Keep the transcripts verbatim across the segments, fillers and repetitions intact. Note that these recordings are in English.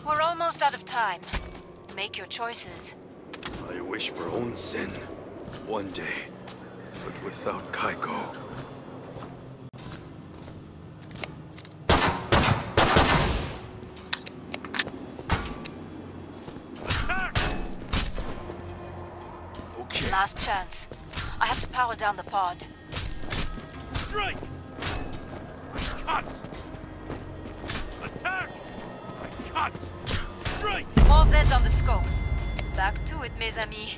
We're almost out of time. Make your choices. I wish for Onsen one day, but without Kaiko. Okay. Last chance. I have to power down the pod. Strike! Cut! Attack! Cut! Strike! More Zeds on the scope. Back to it, mes amis.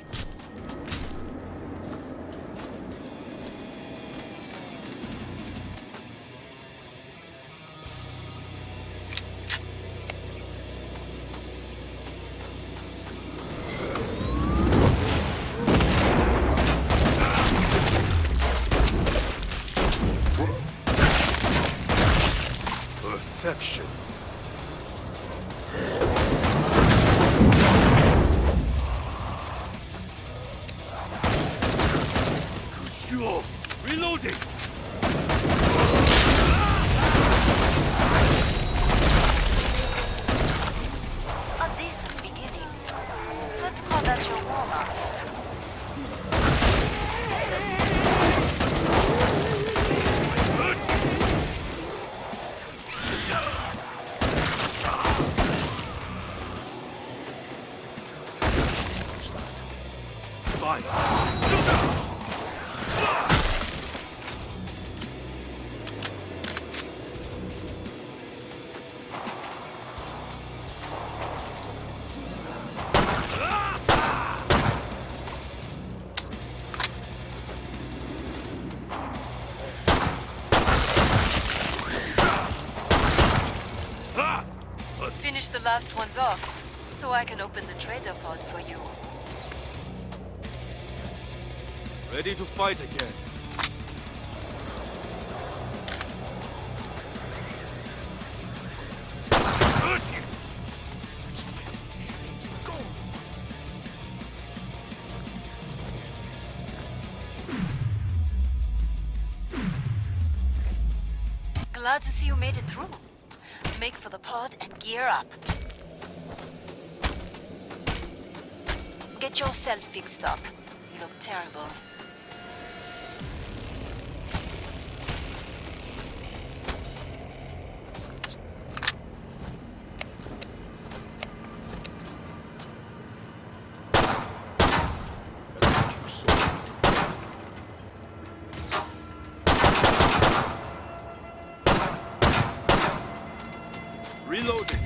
Perfection. Sure. Reloading! A decent beginning. Let's call that your warm-up. Fine. Finish the last ones off, so I can open the trader pod for you. Ready to fight again. Glad to see you made it through. Make for the pod and gear up. Get yourself fixed up. You look terrible. Reloading.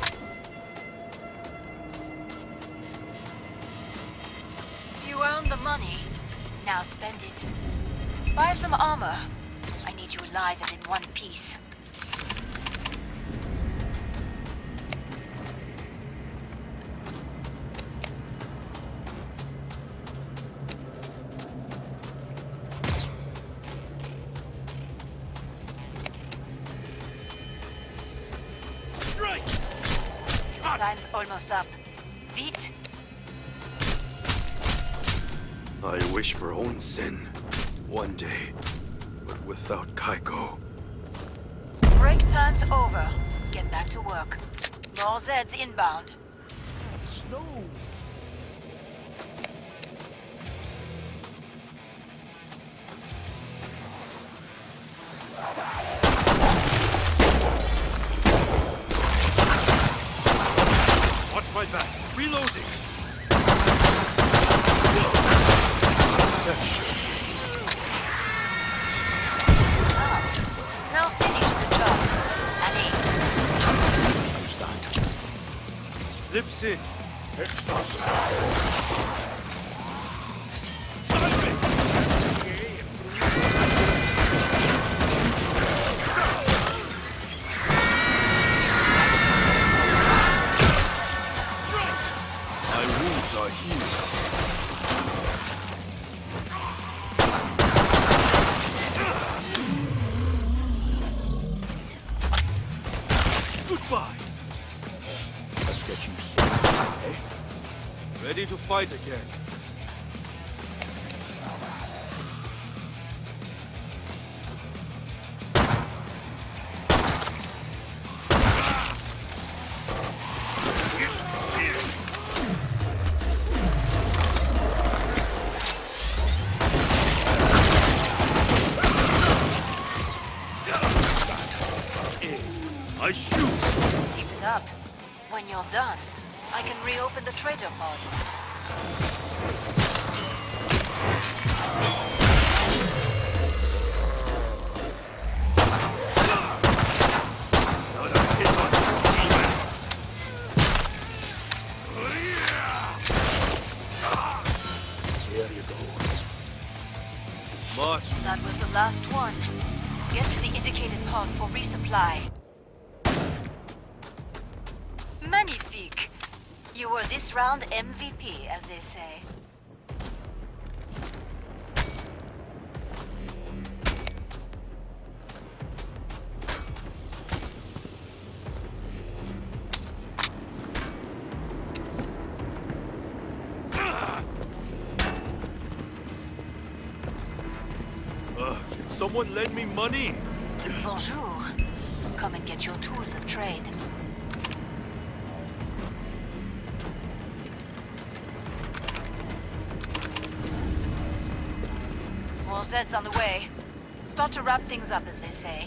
You earned the money. Now spend it. Buy some armor. I need you alive and in one piece. Strike! Cut! Time's almost up. Vite. I wish for Onsen one day, but without Kaiko. Break time's over. Get back to work. More Zeds inbound. Snow! Watch my back. Reloading! Perfection. Smart. Now finish the job. Allez. Lips in. My wounds are healed. Goodbye! Let's get you sorted, eh? Ready to fight again. When you're done, I can reopen the trader pod. That was the last one. Get to the indicated pod for resupply. Magnifique! You were this round M V P, as they say. Someone lend me money? Bonjour. Come and get your tools of trade. More Zeds on the way. Start to wrap things up, as they say.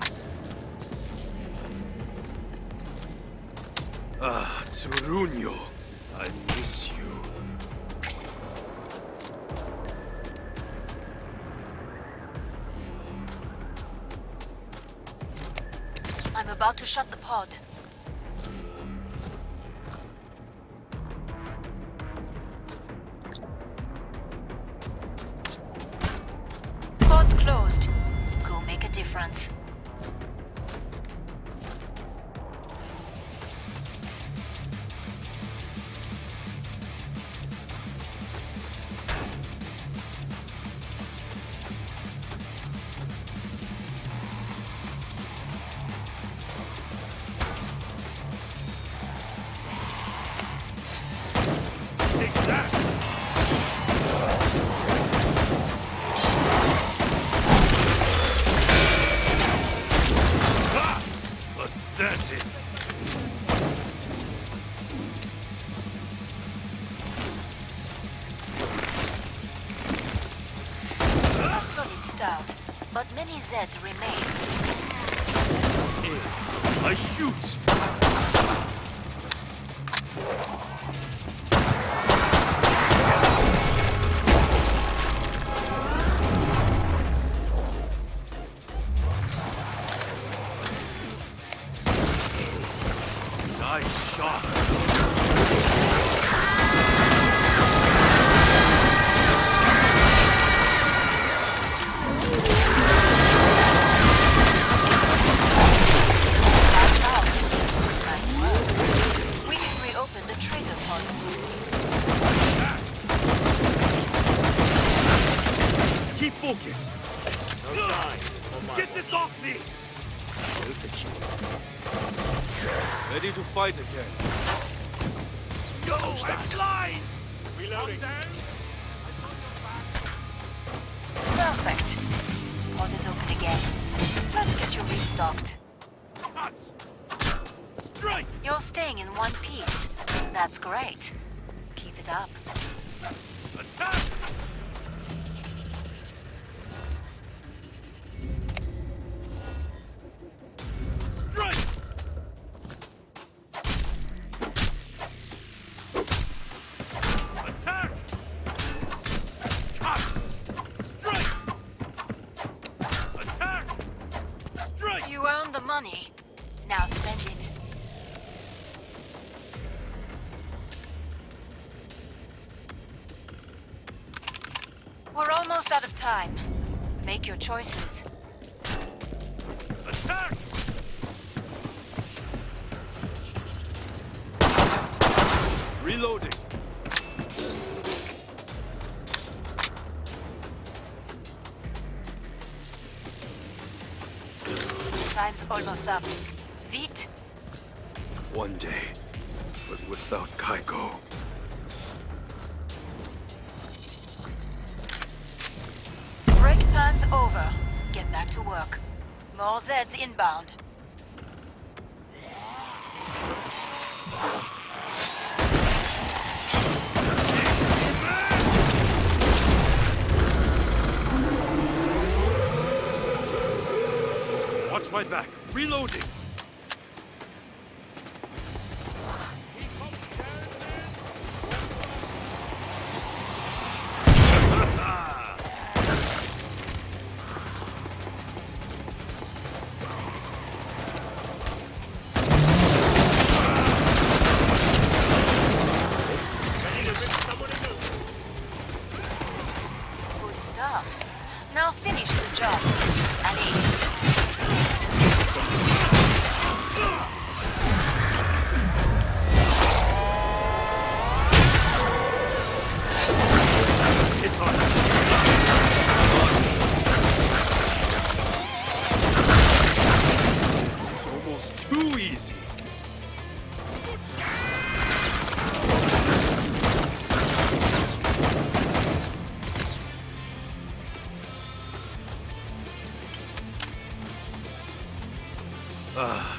Ah, Tsuruño. I miss you. I'm about to shut the pod. Pod's closed. Go make a difference. That's it. A solid start, but many Zeds remain. I shoot. Nice shot. Keep focus. No time. Get this off me. Ready to fight again. Go! I'm flying! Reloading. Perfect. Pod is open again. Let's get you restocked. Cuts! Strike! You're staying in one piece. That's great. Keep it up. Attack! Strike! Attack! Cut! Strike! Attack! Strike! You earned the money. Now spend it. We're almost out of time. Make your choices. Attack! Reloading. Time's almost up. Vite. One day, but without Kaiko. Break time's over. Get back to work. More Zeds inbound. Watch my back. Reloading.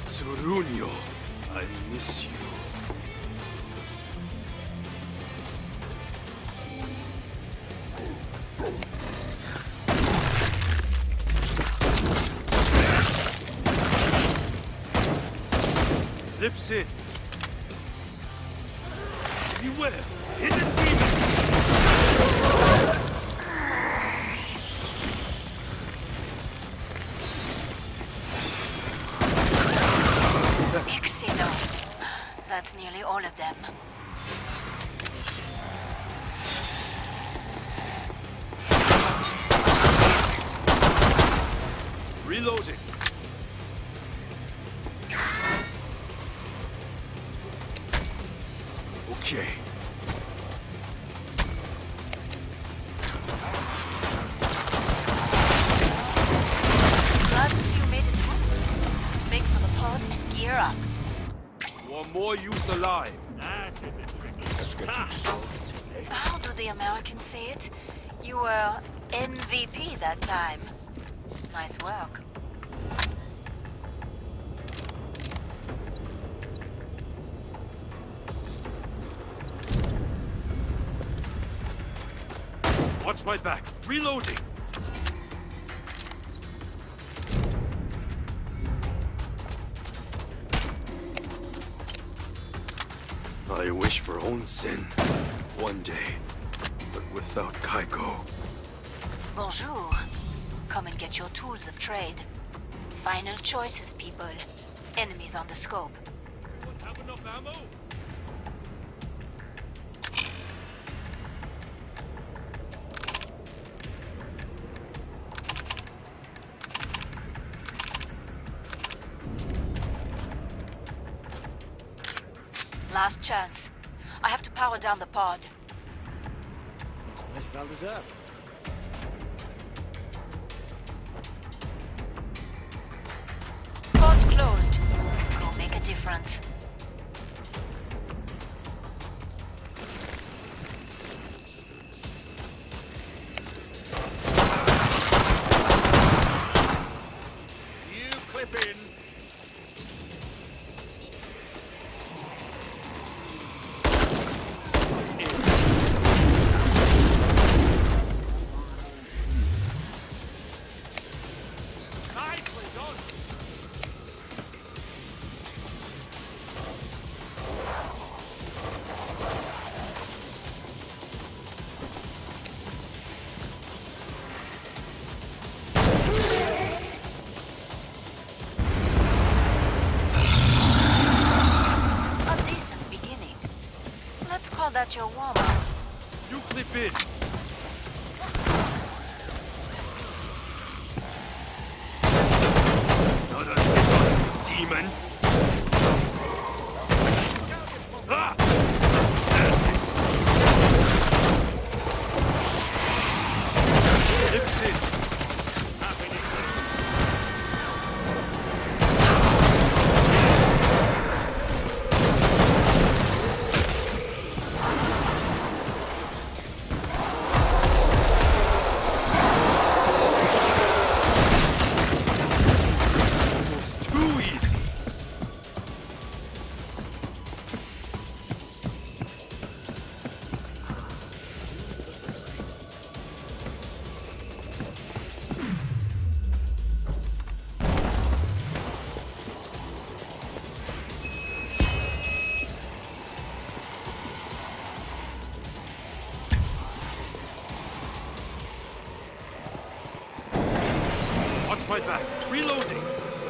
Tsurunyo, I miss you. Lips in. Beware! Hidden demons! Ixino. That's nearly all of them. Reloading. Okay. Glad to see you made it through. Make for the pod and gear up. One more use alive. How do the Americans say it? You were M V P that time. Nice work. Watch my back. Reloading. I wish for Onsen one day, but without Kaiko. Bonjour. Come and get your tools of trade. Final choices, people. Enemies on the scope. Don't have enough ammo? Last chance. I have to power down the pod. Nice Valdezab. Pod closed. Go make a difference. You clip in. Nicely done. A decent beginning. Let's call that your warm-up. You clip in. Not a demon. Ah! That's it. Lips in. Almost too easy. Watch my back. Reloading.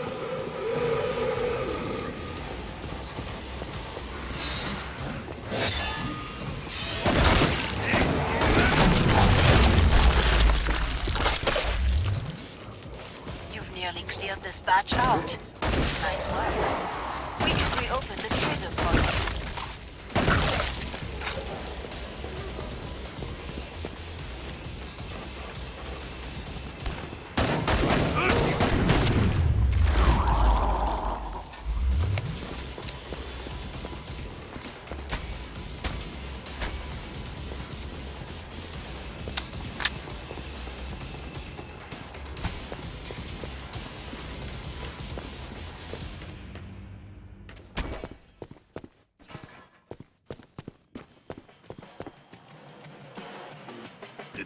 You've nearly cleared this batch out. Nice work. We can reopen the trader pod.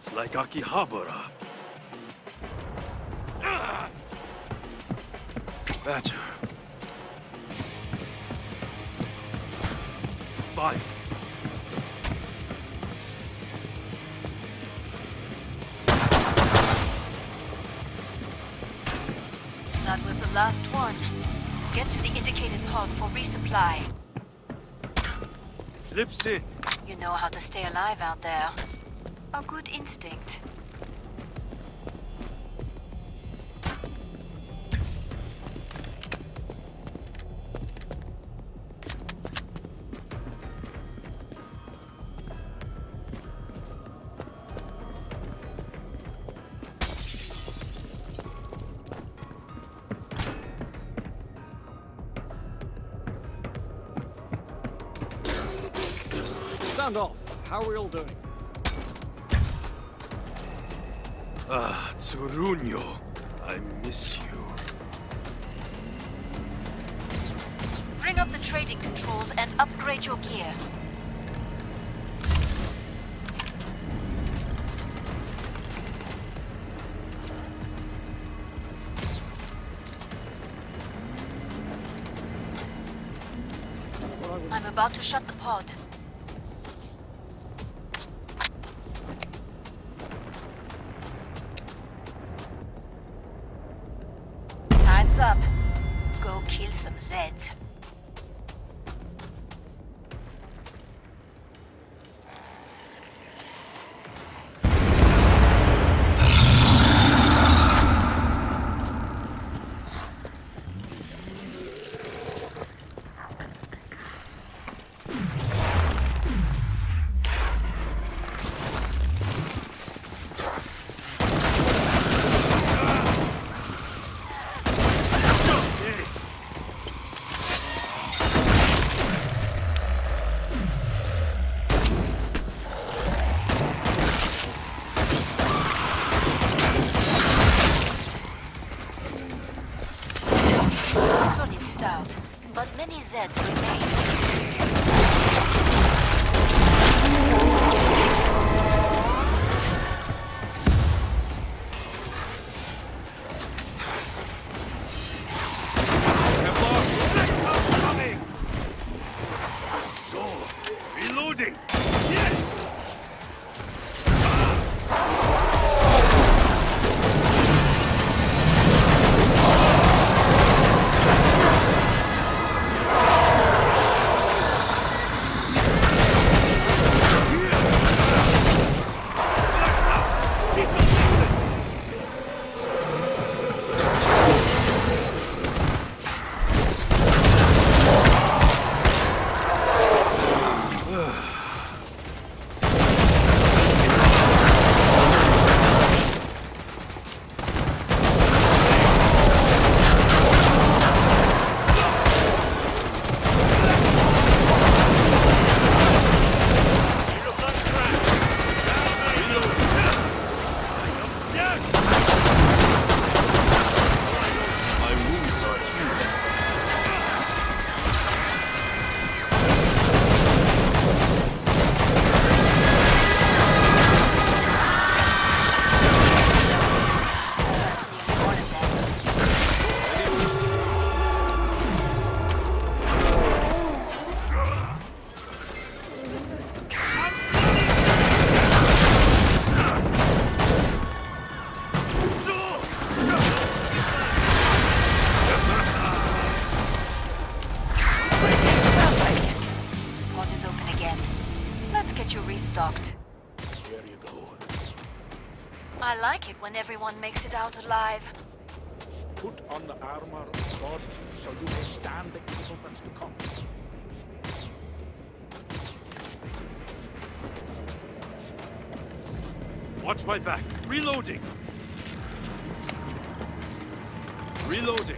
It's like Akihabara. Badger. Fire. That was the last one. Get to the indicated pod for resupply. Flipsy. You know how to stay alive out there. A good instinct. Sound off. How are we all doing? Ah, Tsuruño. I miss you. Bring up the trading controls and upgrade your gear. I'm about to shut the pod. Time's up. Go kill some Zeds. Solid start, but many Zeds remain. Coming! So, reloading! Yes! Restocked. There you go. I like it when everyone makes it out alive. Put on the armor of God so you may stand the evil that's to come. Watch my back. Reloading. Reloading.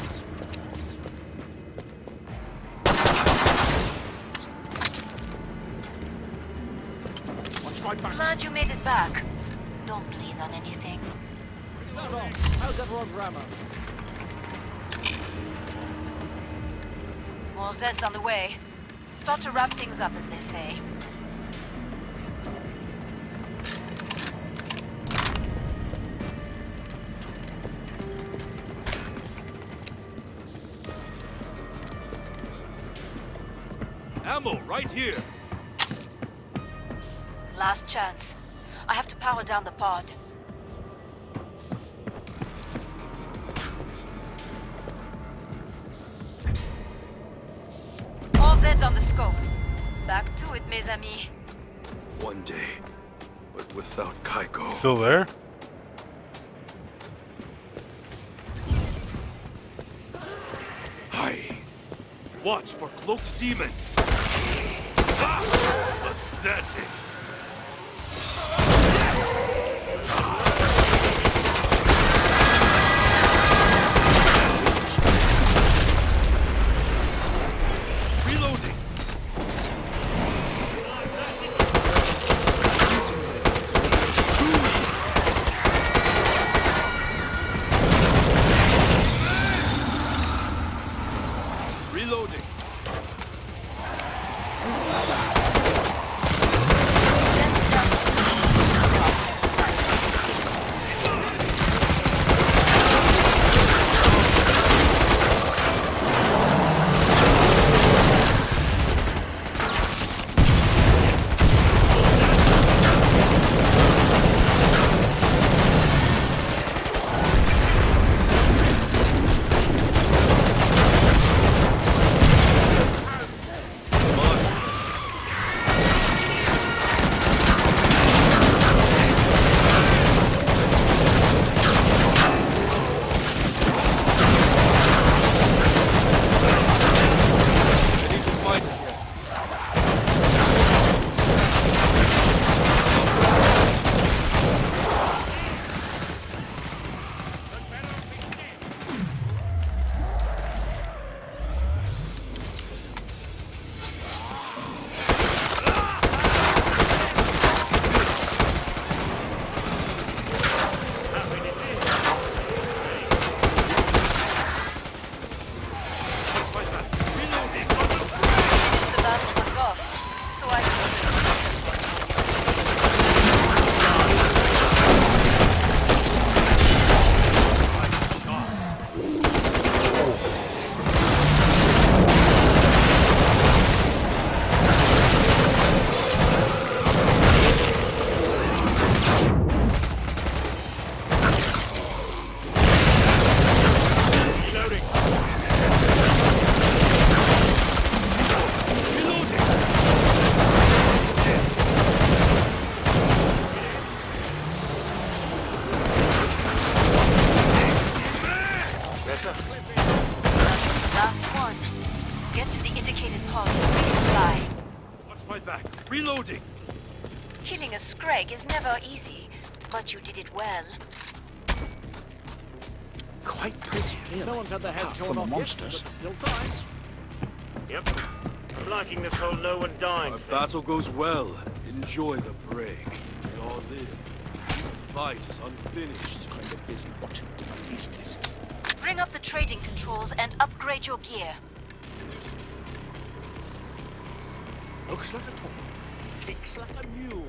Watch my back. Glad you made it back. Don't bleed on anything. Sound off. How's everyone's rammer? More Zeds on the way. Start to wrap things up, as they say. Ammo right here. Last chance. I have to power down the pod. All Zeds on the scope. Back to it, mes amis. One day, but without Kaiko. Still there? Hi. Watch for cloaked demons. Ah! That's it. Reloading. Reloading. Last one. Get to the indicated pod and resupply. Watch my back. Reloading. Killing a Screg is never easy, but you did it well. Quite pretty, really. No one's had their head Apart torn from the off monsters. yet, but still time. Yep. I'm liking this whole no one dying Our thing. battle goes well. Enjoy the break. We all live. The fight is unfinished. Kind of busy watching my business. Bring up the trading controls and upgrade your gear. Looks like a toy. Kicks like a mule.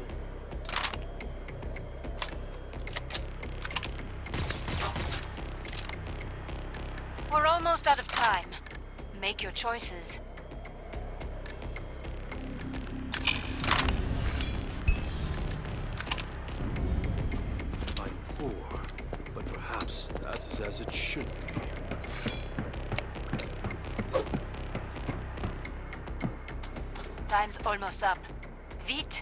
We're almost out of time. Make your choices. I'm poor, but perhaps that is as it should be. Time's almost up. Vite!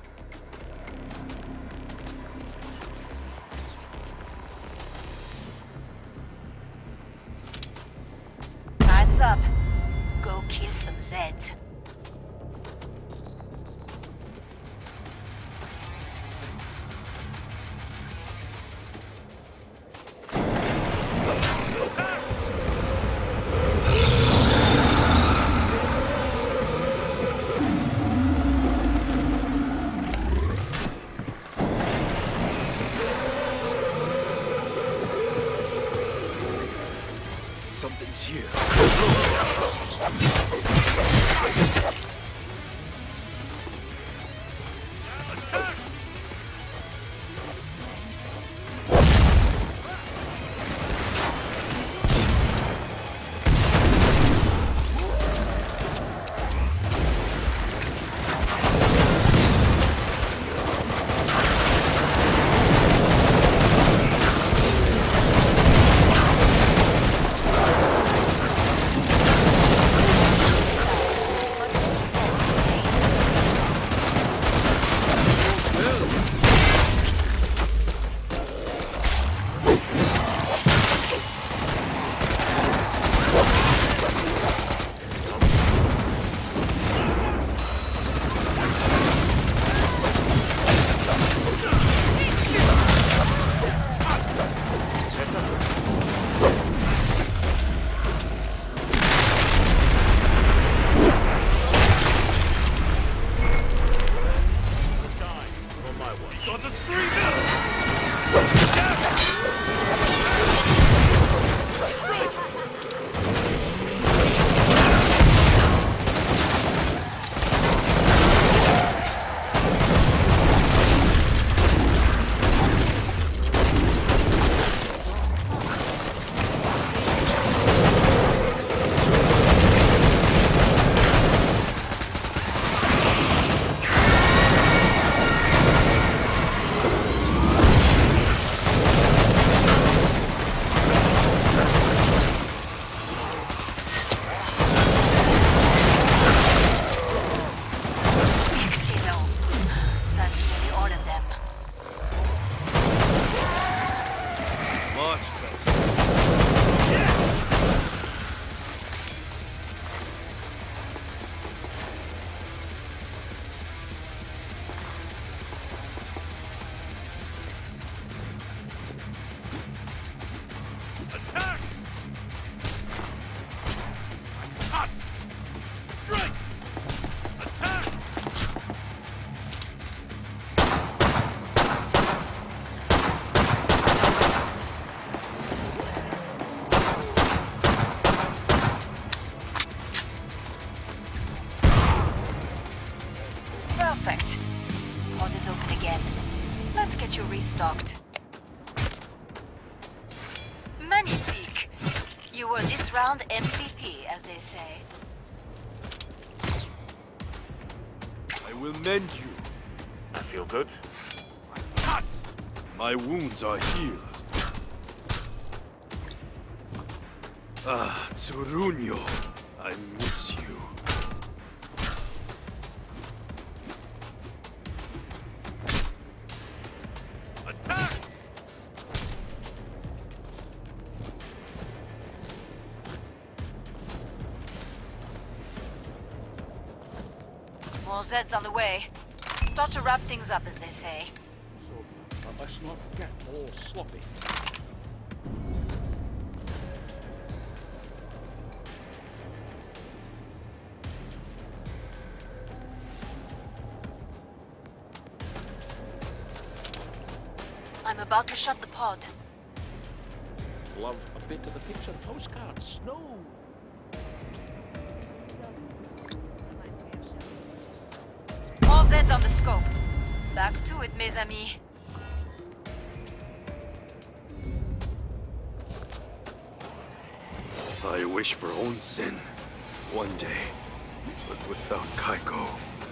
Time's up. Go kill some Zeds. Something's here. Perfect. Pod is open again. Let's get you restocked. Magnifique. You were this round M V P, as they say. I will mend you. I feel good. Cut! My wounds are healed. Ah, Tsurunyo. I miss you. Attack! More Zeds on the way. Start to wrap things up, as they say. So far, but let's not get all sloppy. I'm about to shut the pod. Love a bit of the picture postcard. Snow. All Zeds on the scope. Back to it, mes amis. I wish for onsen. One day. But without Kaiko.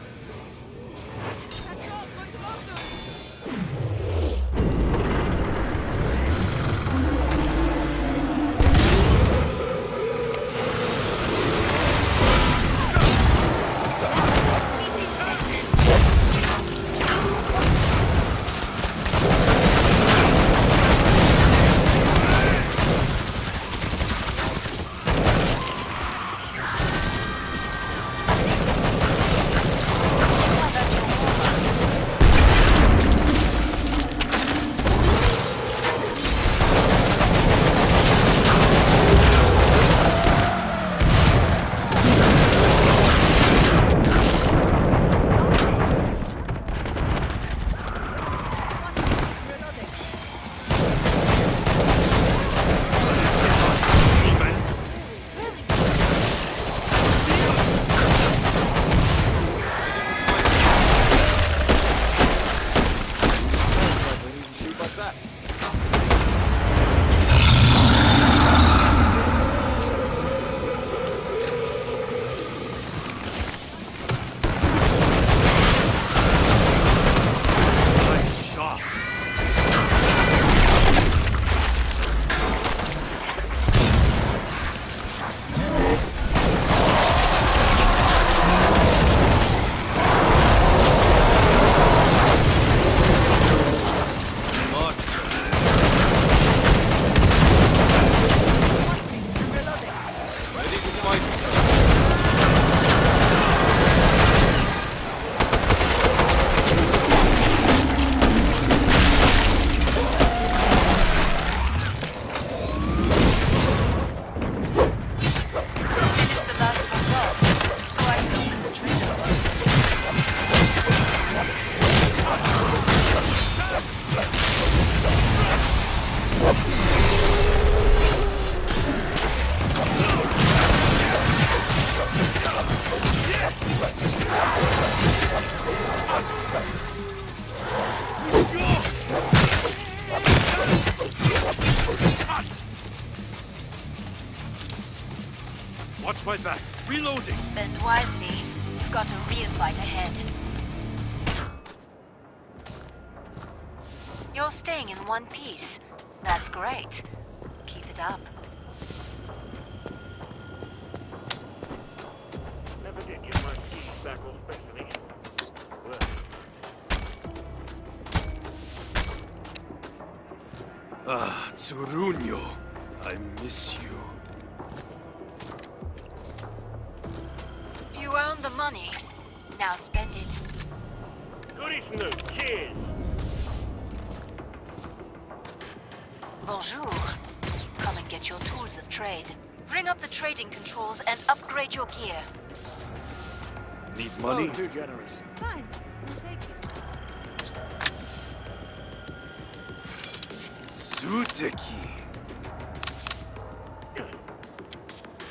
Watch my back. Reloading. Spend wisely. You've got a real fight ahead. You're staying in one piece. That's great. Keep it up. Never did use my skis back off specially. Well. Ah, Tsurunyo. I miss you. You earned the money. Now spend it. Goody Snoop, cheers! Bonjour. Come and get your tools of trade. Bring up the trading controls and upgrade your gear. Need money? Oh, too generous. Fine, I'll take it. Suteki.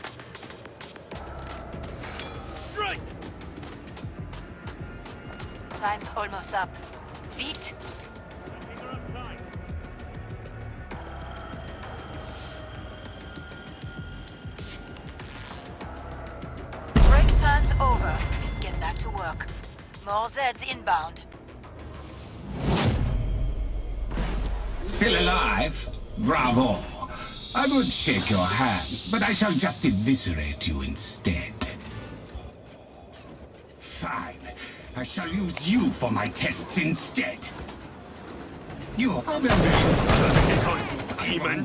Strike! Time's almost up. Beat. Break time's over. Get back to work. More Zeds inbound. Still alive? Bravo! I would shake your hands, but I shall just eviscerate you instead. Fine. I shall use you for my tests instead. You are very... Get on, you demon!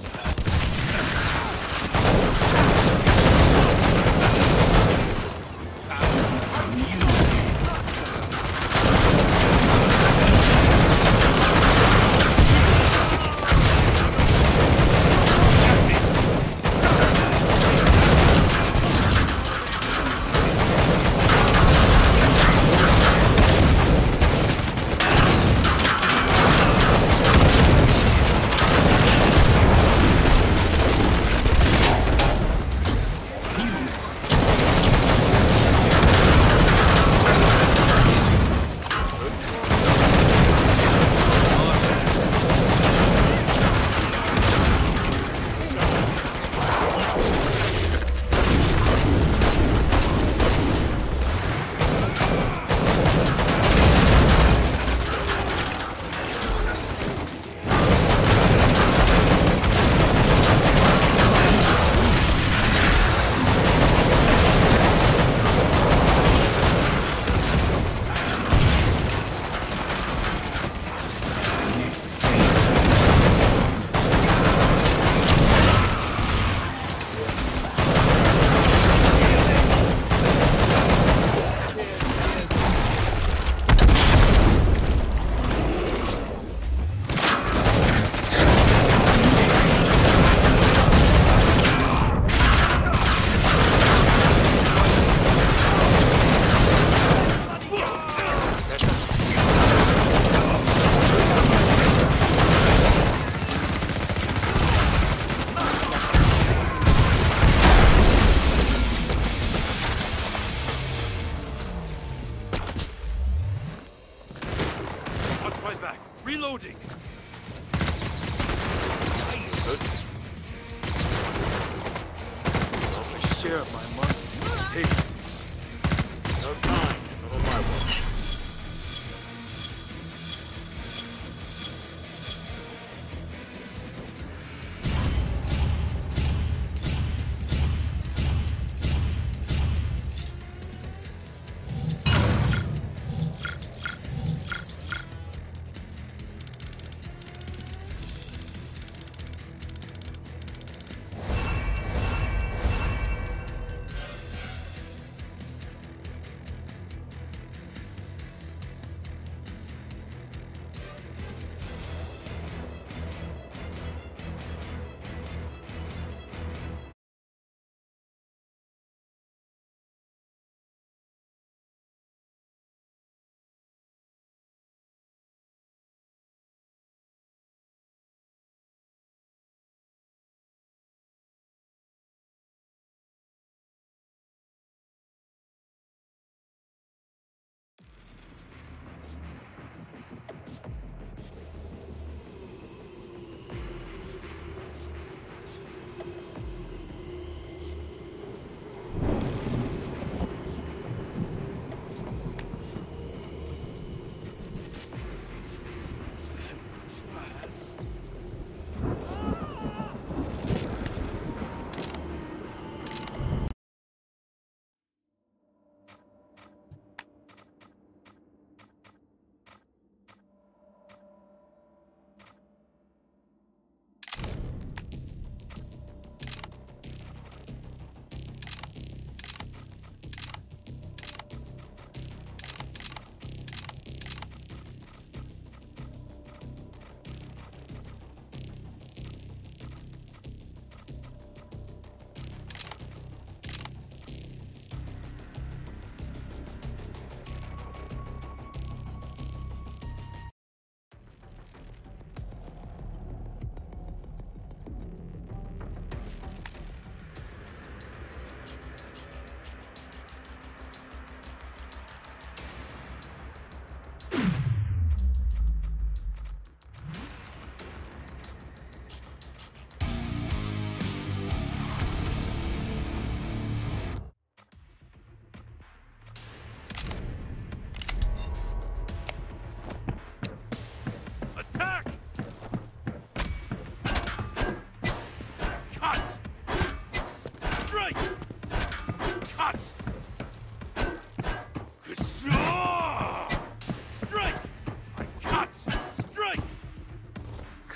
Reloading! A share of my money. Hey. No time. Not on my watch.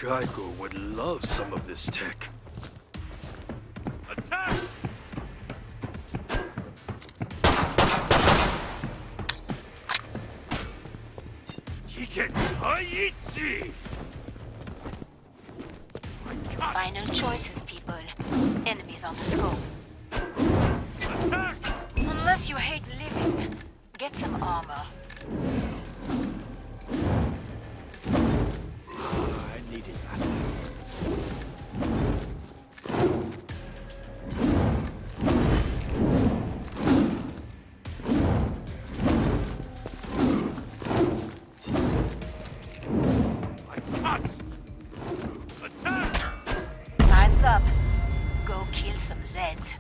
Kaiko would love some of this tech. Attack! Hiketaiichi! Final choices, people. Enemies on the scope. Attack! Unless you hate living, get some armor. I needed that. Time's up. Go kill some Zeds.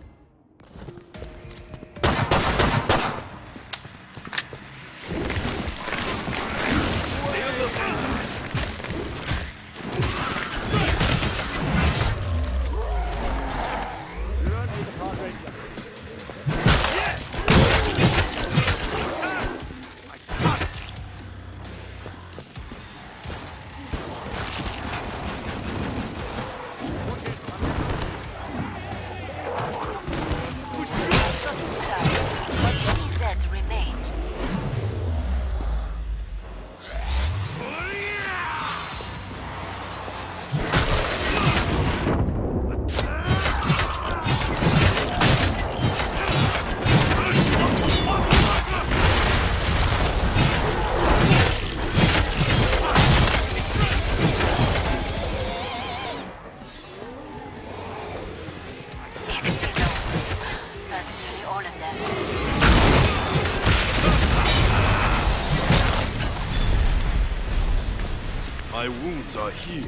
My wounds are healed.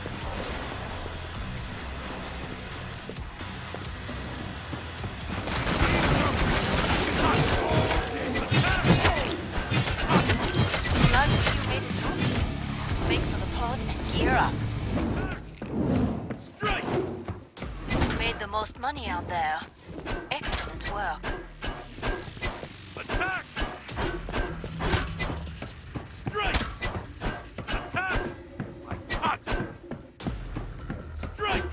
Glad you made it through. Make for the pod and gear up. Strike! Made the most money out there. Excellent work. Attack! Strike! Attack! I cut! Strike!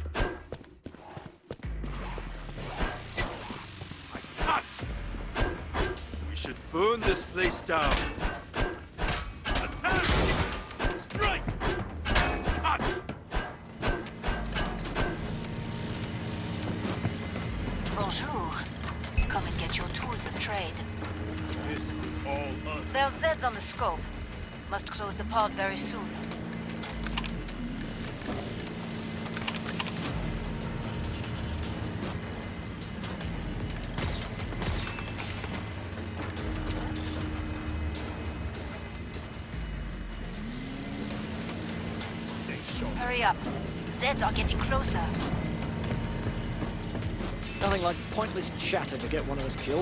I cut! We should burn this place down. Attack! Strike! Cut! Bonjour. Come and get your tools of trade. This is all us. There's Zeds on the scope. Must close the pod very soon. Hurry up. Zeds are getting closer. Nothing like pointless chatter to get one of us killed.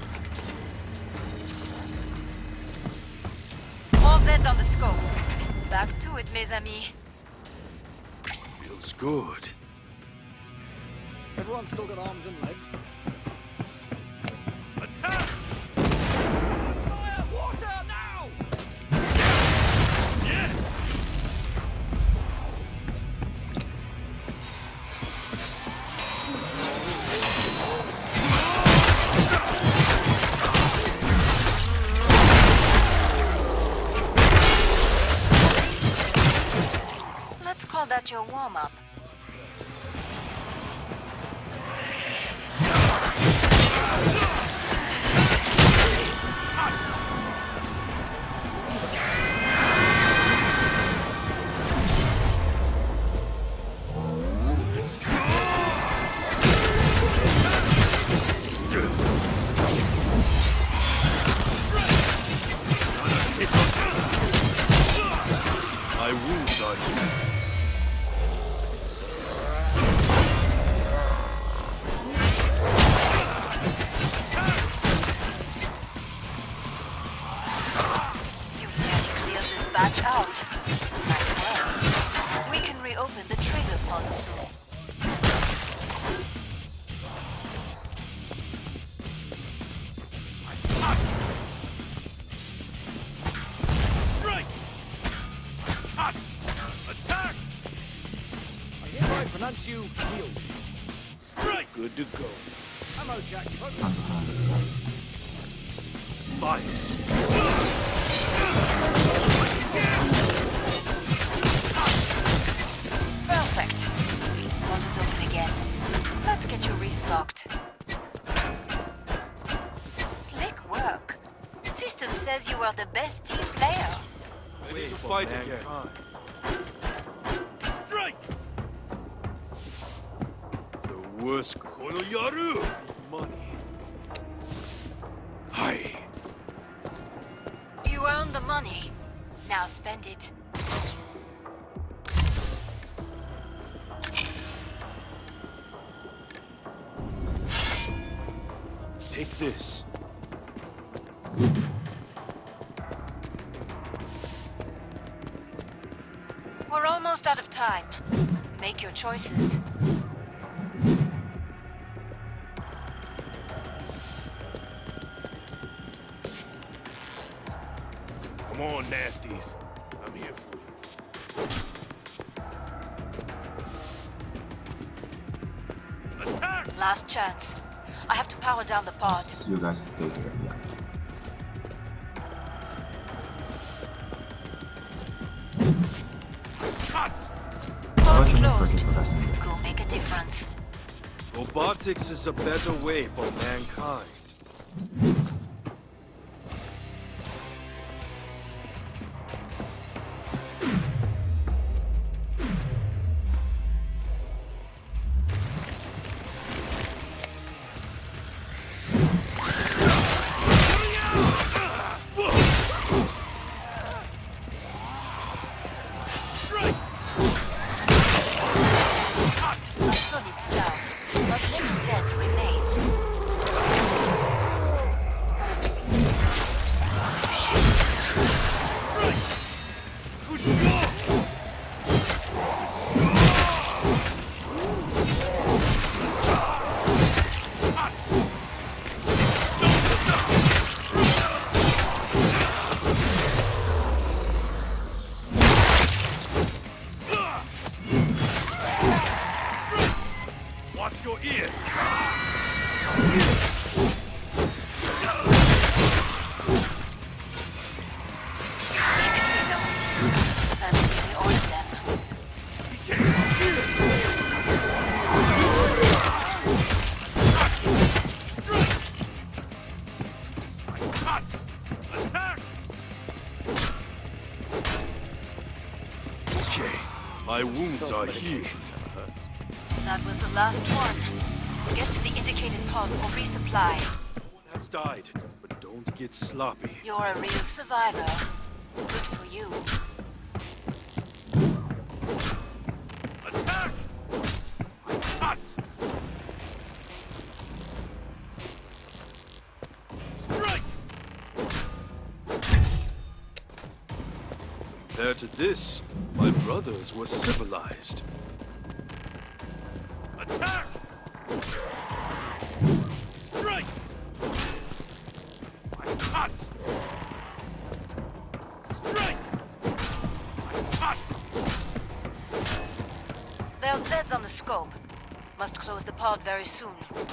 All Zeds on the scope. Back to it, mes amis. Feels good. Everyone's still got arms and legs. Attack! Fire! Water now! Yes! Let's call that your warm-up. My wounds are healed. You nearly cleared this batch out. Nice work. We can reopen the trailer pod soon. Strike! Cut! Attack! Manchu, heal. Strike! Good to go. Ammo, Jack. Fire. Perfect. Port is open again. Let's get you restocked. Slick work. System says you are the best team player. Ready to fight again. Strike! The worst. Kono yaru. Money. Hi. You earned the money. Now spend it. Take this. We're almost out of time. Make your choices. Come on, nasties. I'm here for you. Attack! Last chance. I have to power down the pod. You guys can stay here. Yeah. Cuts! Pod What's the name for closed. this person? Go make a difference. Robotics is a better way for mankind. A solid start, but many sets remain. Watch your ears! Big signal. That's nearly all of them. Cut! Attack! Okay, my wounds are Self-medication healed. never hurts. That was the last one. Get to the indicated pod for resupply. One has died, but don't get sloppy. You're a real survivor. Good for you. Attack! Cut! Strike! Compared to this, my brothers were civilized. Attack! Strike! Cut! Strike! Cut! There are Zeds on the scope. Must close the pod very soon.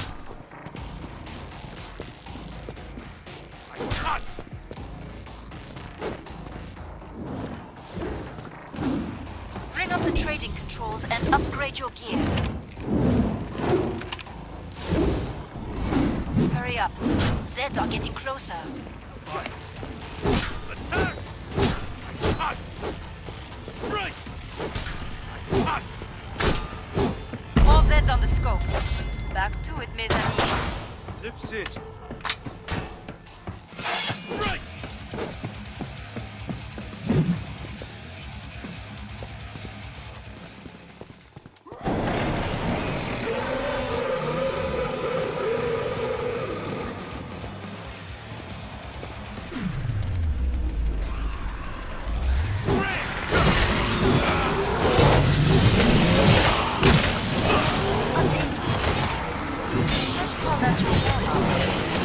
Cut! Bring up the trading controls and upgrade your gear. Hurry up. Zeds are getting closer. Attack! Cut! Strike! Cut! All Zeds on the scope. Back to it, mes amis. Lips in. Strike! Let's call that your warm-up.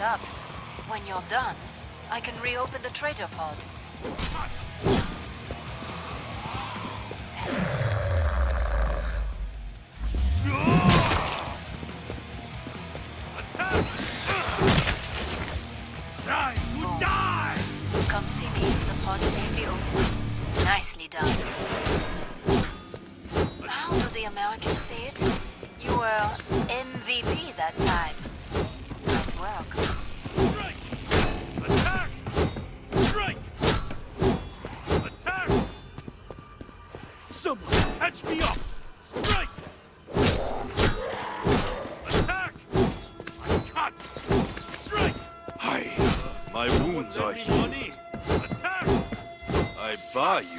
up. When you're done, I can reopen the trader pod. Attack! Time to die! Come see me. The pod's safely open. Nicely done. How do the Americans say it? You were M V P that time. Nice work. Strike! Attack! Strike! Attack! Someone catch me up! Strike! Attack! I cut! Strike! Hi. My wounds are Lend me healed. money. Attack! I buy you.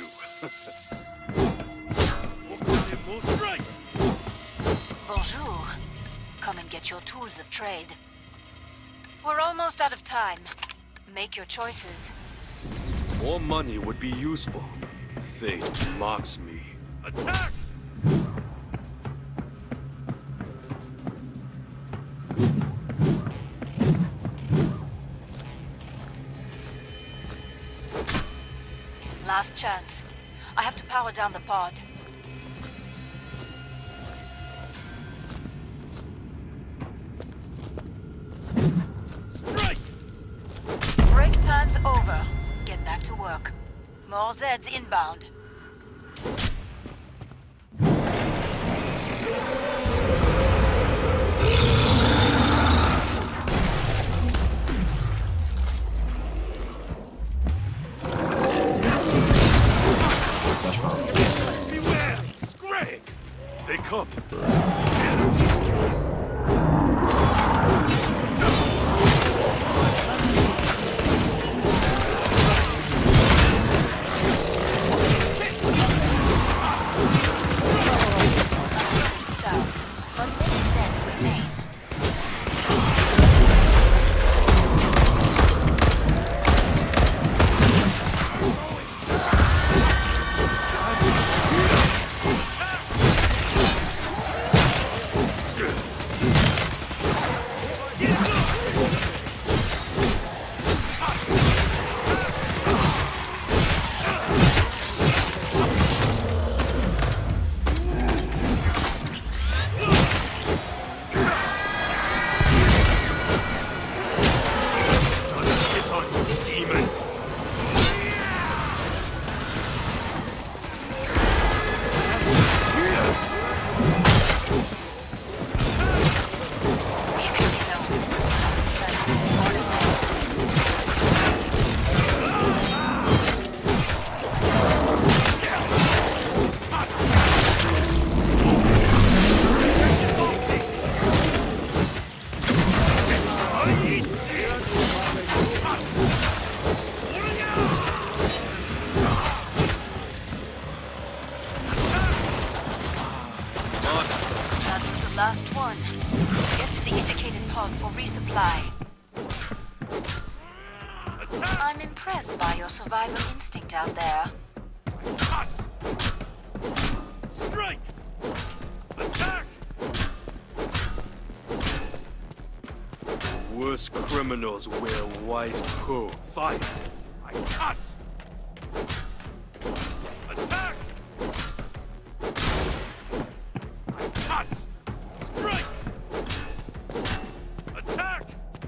Strike! Bonjour. Come and get your tools of trade. We're almost out of time. Make your choices. More money would be useful. Fate mocks me. Attack! Last chance. I have to power down the pod. Strike! Break time's over. Get back to work. More Zeds inbound. Beware! Scrag! They come. Start. But many Zeds remain. Get on, demon! That was the last one. Get to the indicated pod for resupply. I'm impressed by your survival instinct out there. Cut! Strike! Attack! Worst criminals wear white coat. Fight. I cut! Attack! I cut! Strike! Attack!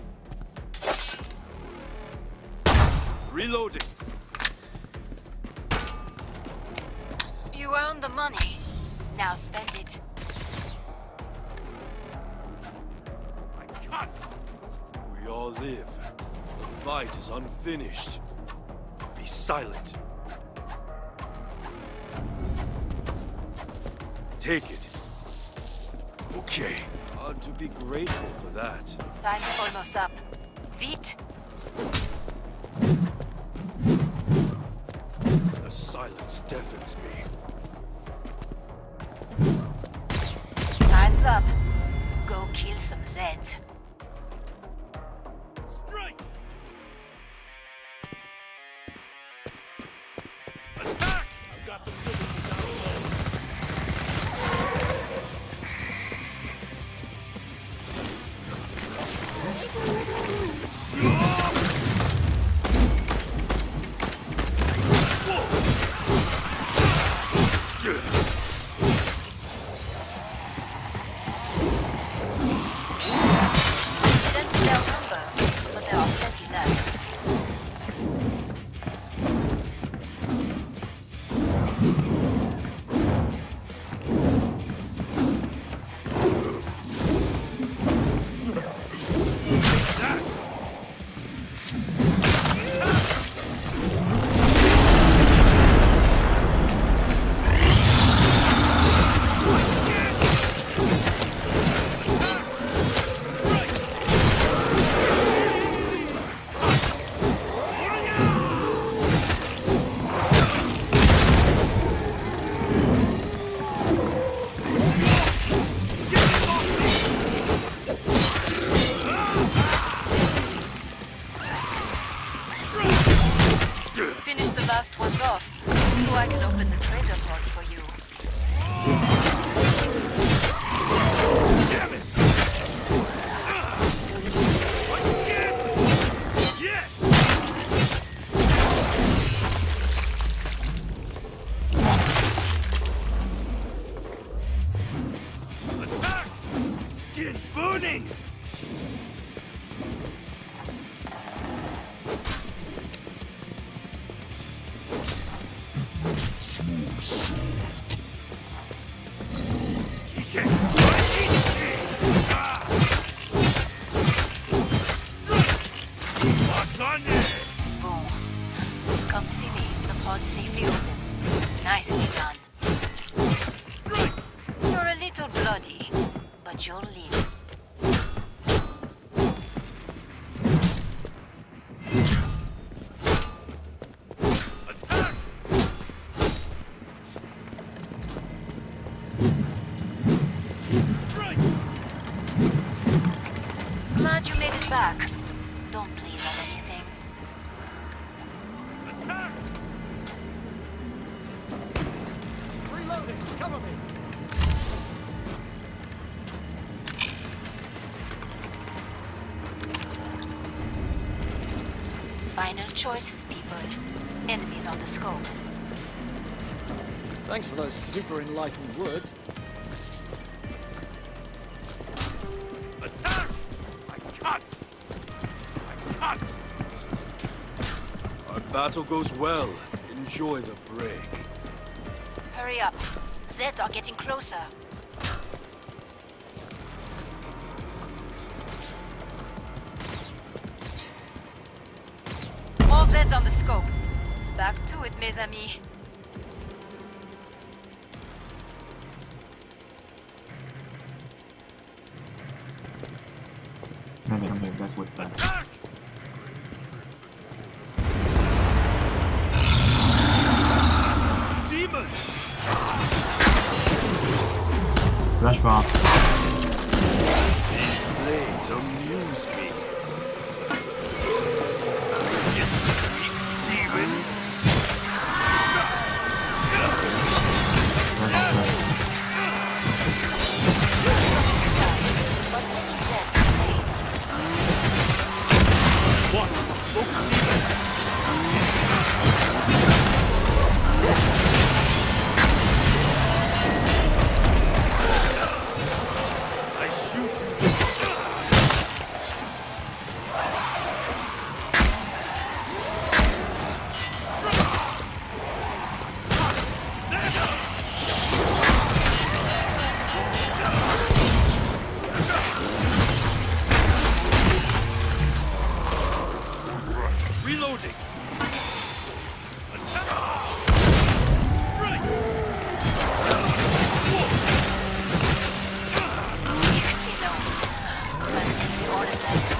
Reloading. You earned the money. Now spend it. I cut! We all live. The fight is unfinished. Be silent. Take it. Okay. Ought to be grateful for that. Time's almost up. Vite. The silence deafens me. Time's up. Go kill some Zeds. Strike! Attack! I've got the liberty down low. I can open the trader pod for you. Damn it! Yes! Attack! Skin burning! Boom. Come see me. The pod's safely open. Nicely done. You're a little bloody, but you'll live. Attack! Strike! Glad you made it back. Don't bleed on anything. Attack! Reloading. Cover me. Final choices, people. Enemies on the scope. Thanks for those super enlightened words. Attack! I cut! I cut! Our battle goes well. Enjoy the break. Hurry up. Zeds are getting closer. All Zeds on the scope. Back to it, mes amis. Maybe I'm gonna guess with that. Attack! Demons! Flash bomb. These blades amuse me. Demon! But many Zeds remain. What? I shoot you. Reloading. Attack. Strike. Excellent. Let's the order that.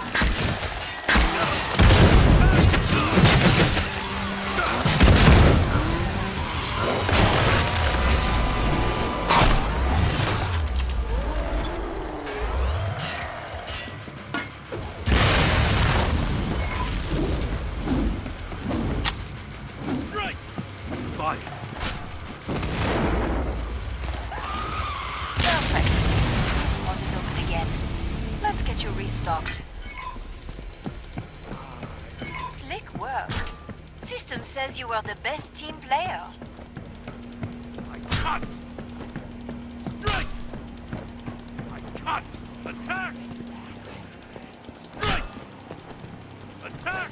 Strike. Fire. Perfect. Pod is open again. Let's get you restocked. Slick work. System says you are the best team player. I cut. Strike. I cut. Attack. Strike. Attack.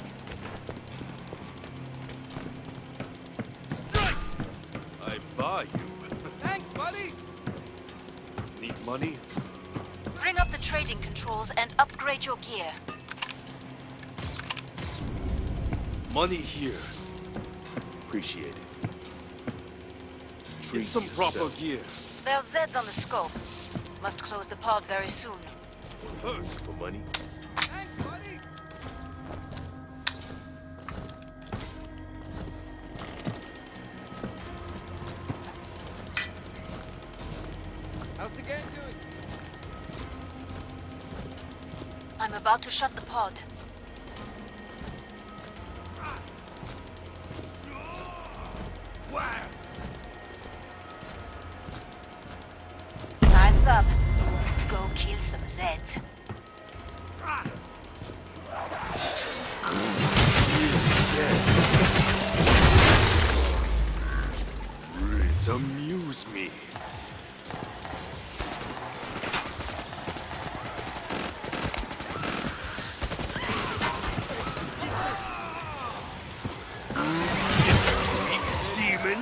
Strike. I buy you. Thanks, buddy. Need money? Bring up the trading controls and upgrade your gear. Money here. Appreciate it. Get Treat some proper yourself. gear. There are Zeds on the scope. Must close the pod very soon. Hurt. For money? Thanks, buddy. How's the game doing? I'm about to shut the pod. Time's up. Go kill some Zeds. It amuse me. Demon.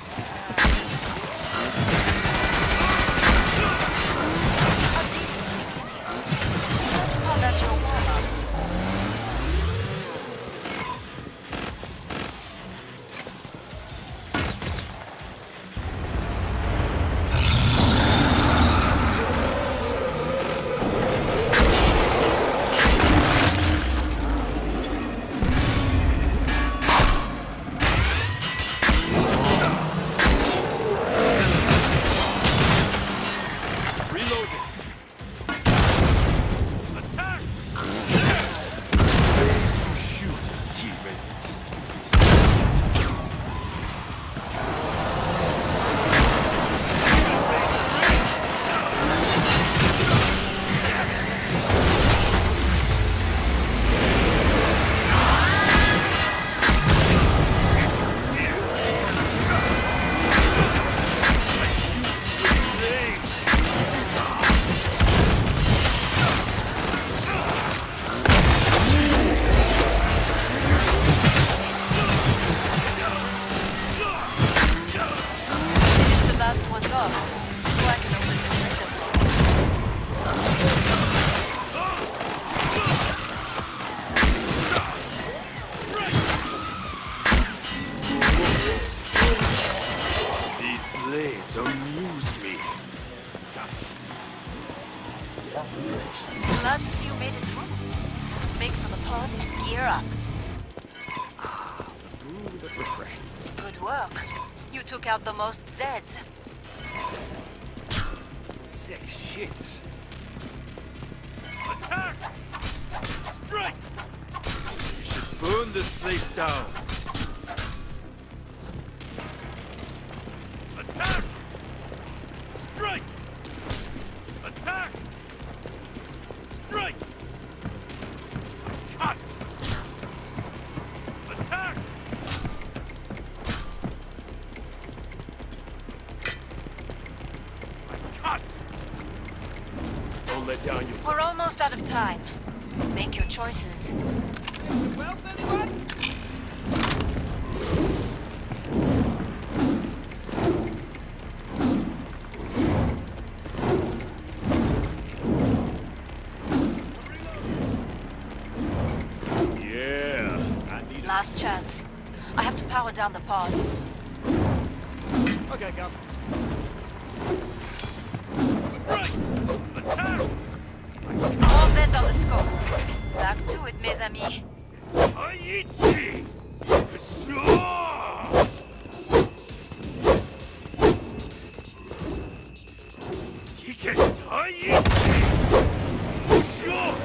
A decent beginning. Let's call that your warm-up. Blades to shoot, teammates. Finish the last ones off, so I can open the rest of them. These blades amuse me. Glad to see you made it through. Make for the pod and gear up. Brew that refreshes. Good work. You took out the most Zeds. Sick shits. Attack! Strike! We should burn this place down. Attack! Strike! Attack! Strike! Cut! Attack! Cut! Don't let down your... We're almost out of time. Make your choices. Well, anyone? Yeah, I need Last chance. I have to power down the pod. Okay, Cal. Strike! Attack! All Zeds on the scope. Back to it, mes amis. Aichi! Sure! He can Aichi! Sure!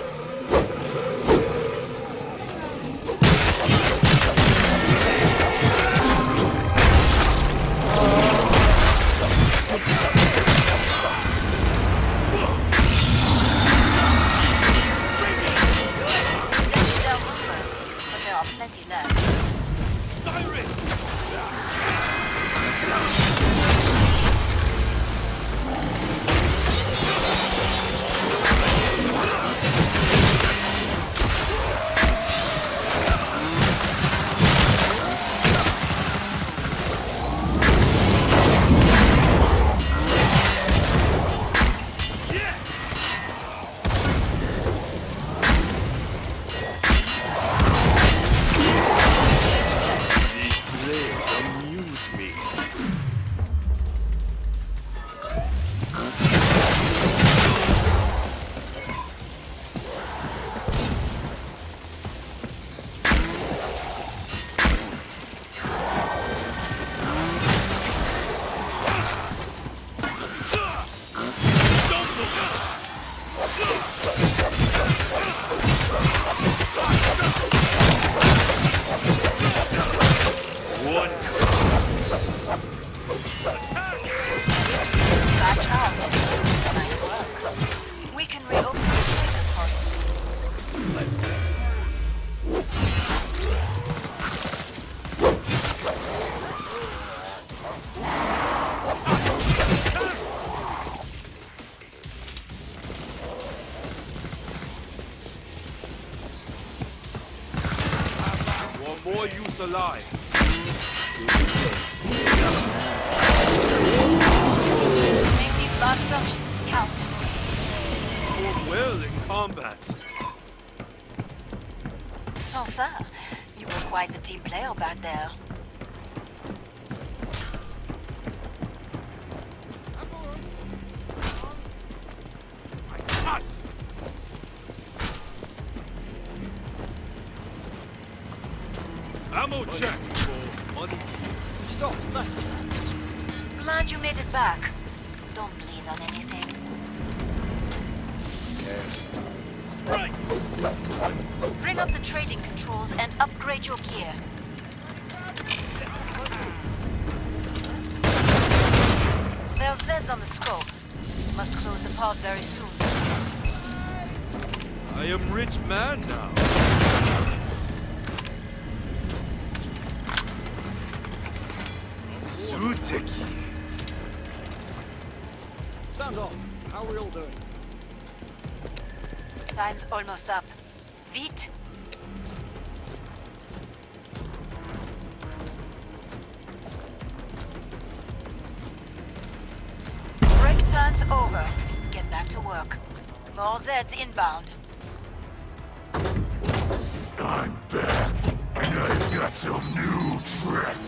Let's sell rumors, but there are plenty left. Siren! These blades amuse me. One. us alive. Make these last purchases count. Fought well in combat. Sans ça, you were quite the team player back there. My cut! Ammo check for money. Stop! Glad you made it back. Don't bleed on anything. Right! Bring up the trading controls and upgrade your gear. There's Zeds on the scope. Must close the pod very soon. I am rich man now. Suteki. Sound off. How are we all doing? Time's almost up. Vite! Break time's over. Get back to work. More Zeds inbound. I'm back, and I've got some new tricks.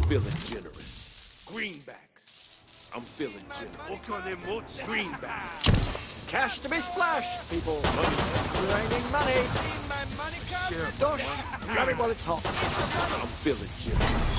feeling generous. Greenbacks. I'm feeling generous. Greenbacks. Cash to be splashed, people. Money. Raining money. My money comes. Dosh, grab it while it's hot. I'm feeling generous.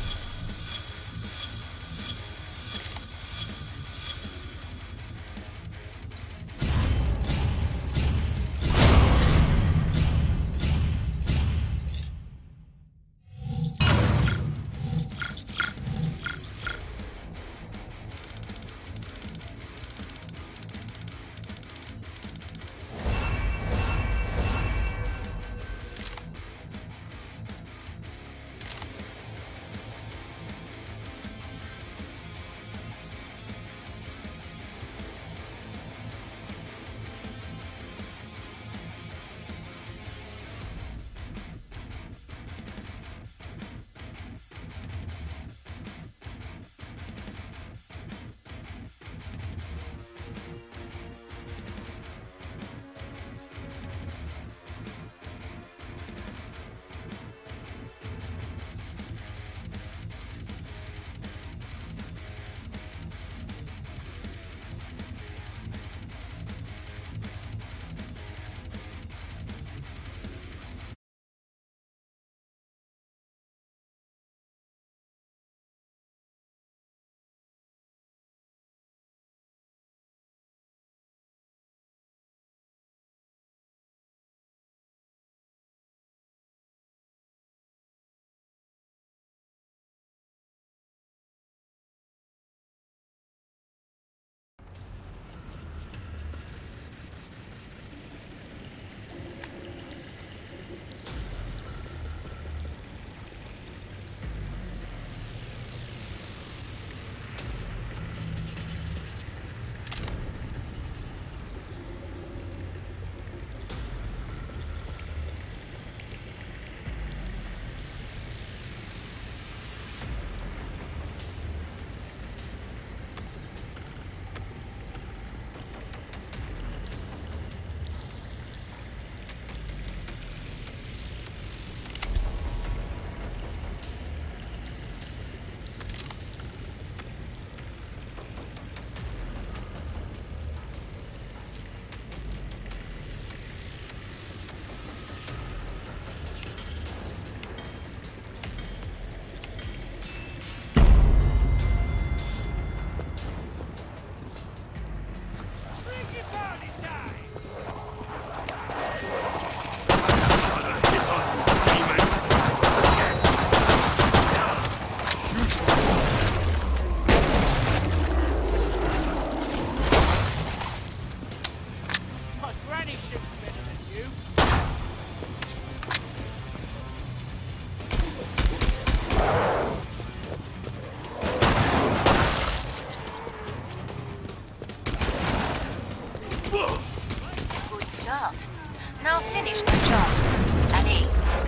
Now finish the job. Allez.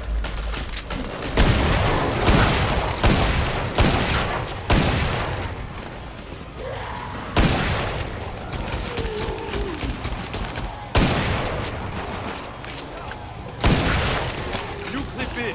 You clip in.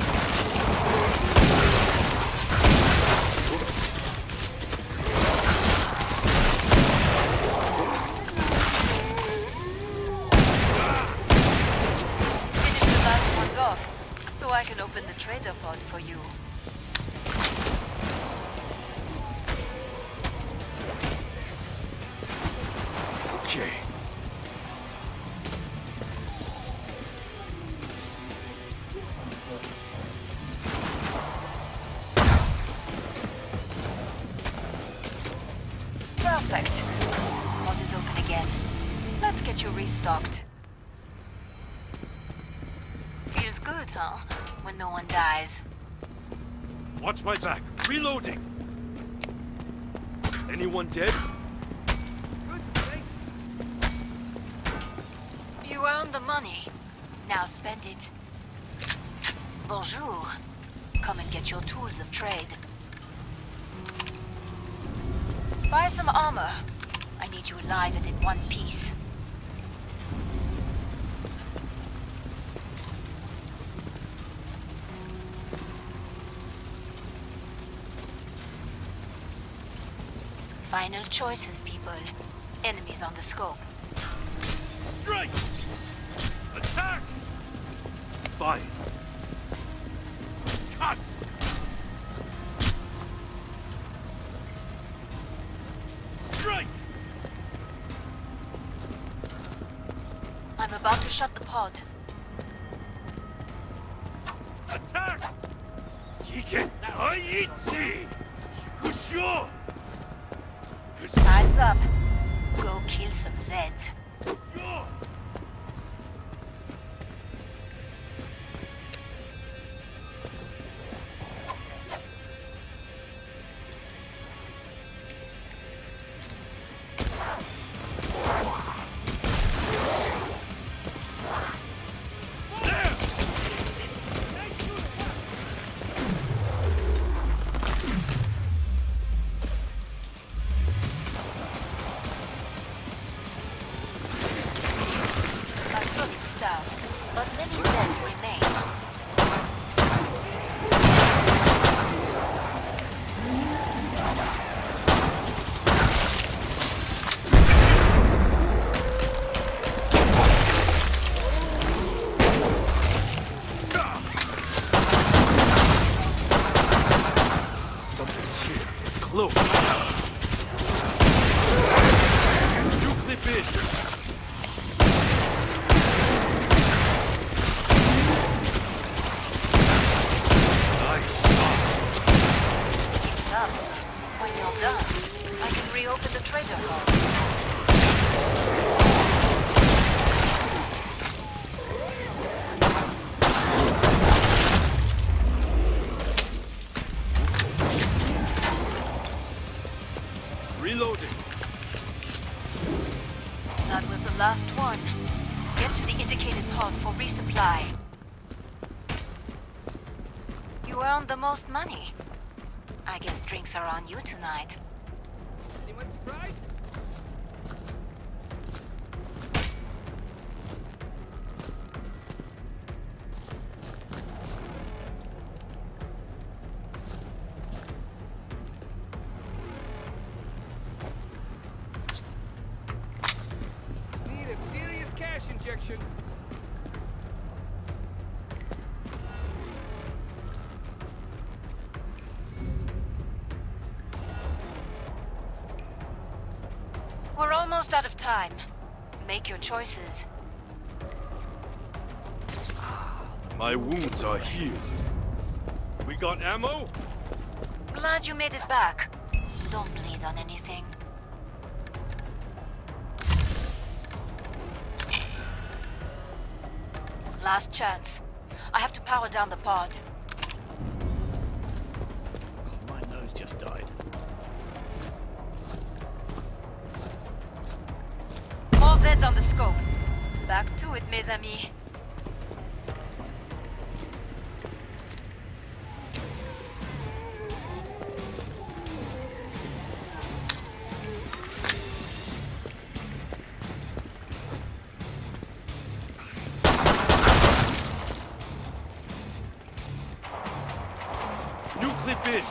I can open the trader pod for you. Okay. Perfect. Pod is open again. Let's get you restocked. Feels good, huh? When no one dies. Watch my back. Reloading. Anyone dead? Good, thanks. You earned the money. Now spend it. Bonjour. Come and get your tools of trade. Buy some armor. I need you alive and in one piece. Final choices, people. Enemies on the scope. Strike! Attack! Fire! Cut! Strike! I'm about to shut the pod. Attack! Kike Aichi! Shikusho! Time's up. Go kill some Zeds. Kusho! But many Zeds remain. Something's here. Close. You clip in. When you're done, I can reopen the trader hall. Reloading. That was the last one. Get to the indicated pod for resupply. You earned the most money. I guess drinks are on you tonight. Anyone surprised? Need a serious cash injection. We're almost out of time. Make your choices. My wounds are healed. We got ammo? Glad you made it back. Don't bleed on anything. Last chance. I have to power down the pod. Oh, my nose just died. All Zeds on the scope. Back to it, mes amis. New clip in.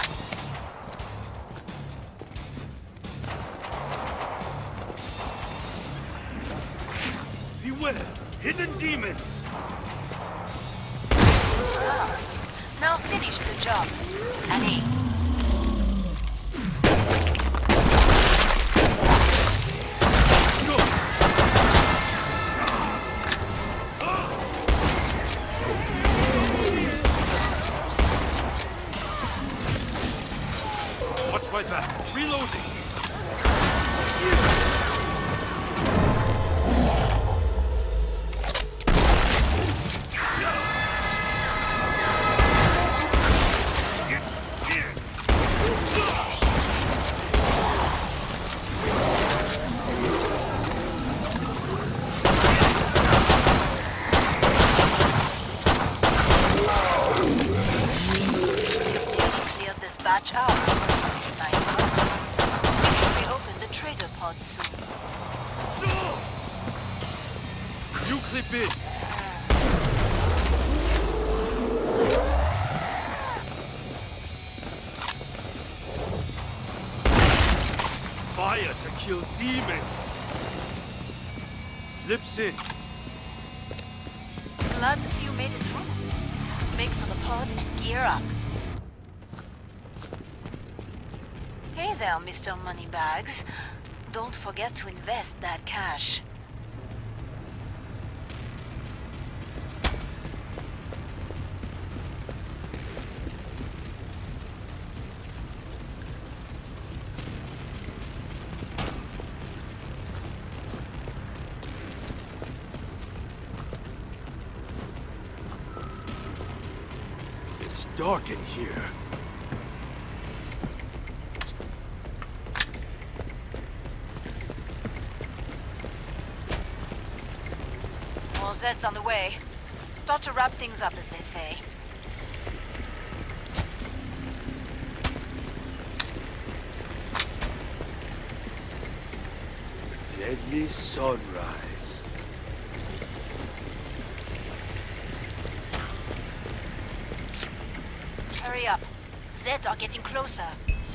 Beware! Hidden demons! Right. Now finish the job. Allez. Go! Watch my back. Reloading. Cleared this batch out. Nice work. Reopen the trader pod soon. New clip in. fire to kill demons. Flips in. Glad to see you made it through. Make for the pod and gear up. Hey there, Mister Moneybags. Don't forget to invest that cash. It's dark in here. More Zeds on the way. Start to wrap things up, as they say. Deadly sunrise. Hurry up. Zeds are getting closer.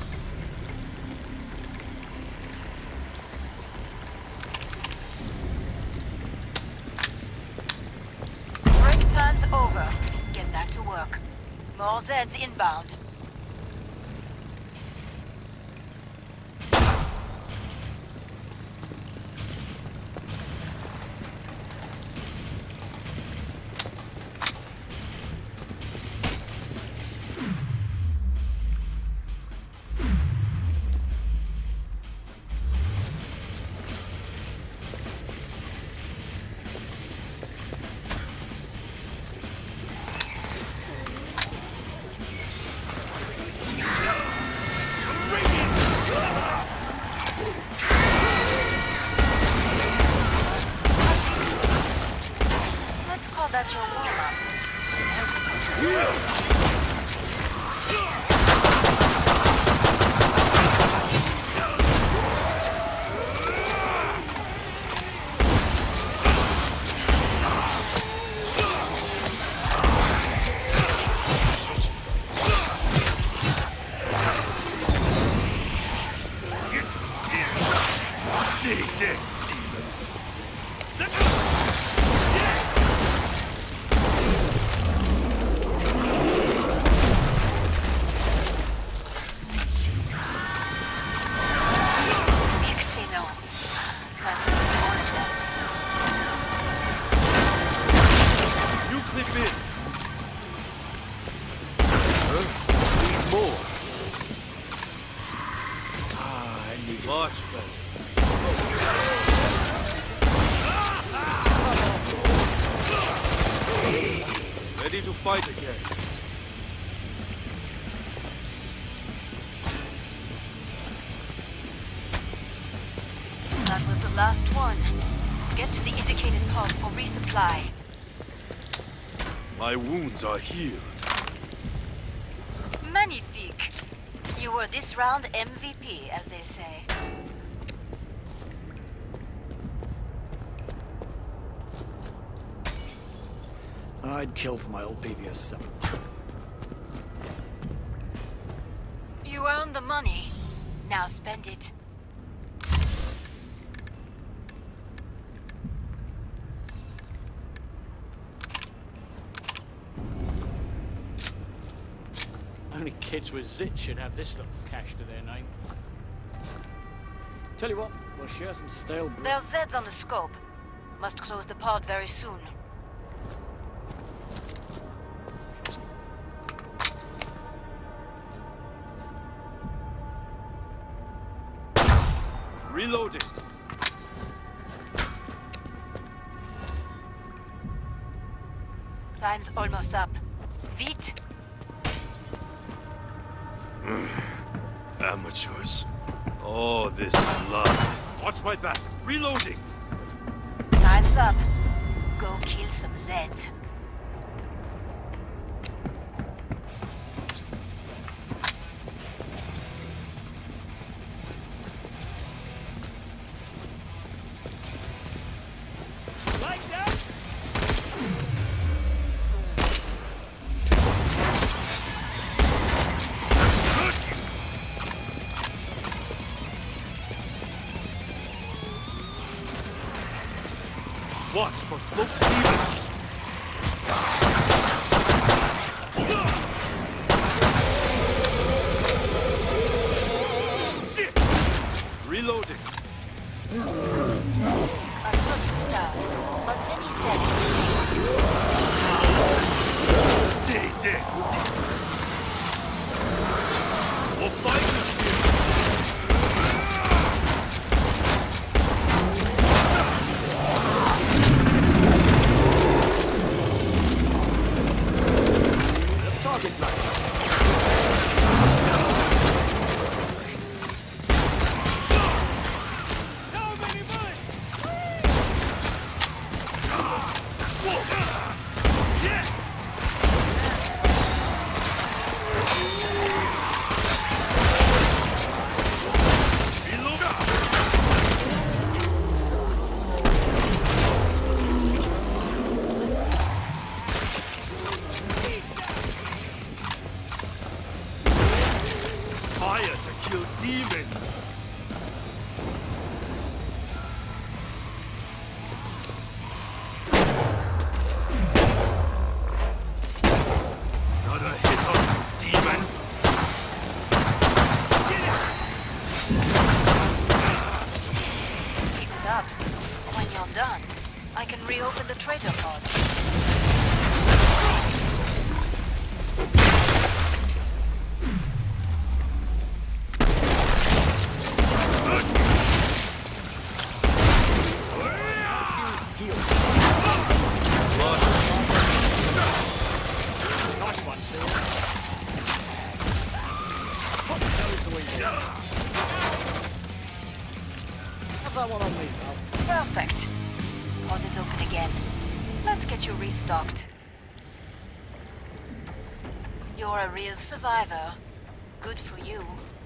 Break time's over. Get back to work. More Zeds inbound. That's your warm-up. Much better. Ready to fight again. That was the last one. Get to the indicated pod for resupply. My wounds are healed. Magnifique. You were this round M V P, as they say. I'd kill for my old P V S seven. You earned the money. Now spend it. Only kids with zits should have this little cash to their name. Tell you what, we'll share some stale bread. There's Zeds on the scope. Must close the pod very soon. Reloading. Time's almost up. Vite. Amateurs. Oh, this blood. Watch my back. Reloading. Time's up. Go kill some Zeds. Watch for cloaked demons! Shit! Reloading. A sudden start, but then he said Stay dead! We'll fight this here! Fire to kill demons! Not a hit on you, demon! pick it up. When you're done, I can reopen the traitor pod. Perfect. Pod is open again. Let's get you restocked. You're a real survivor. Good for you.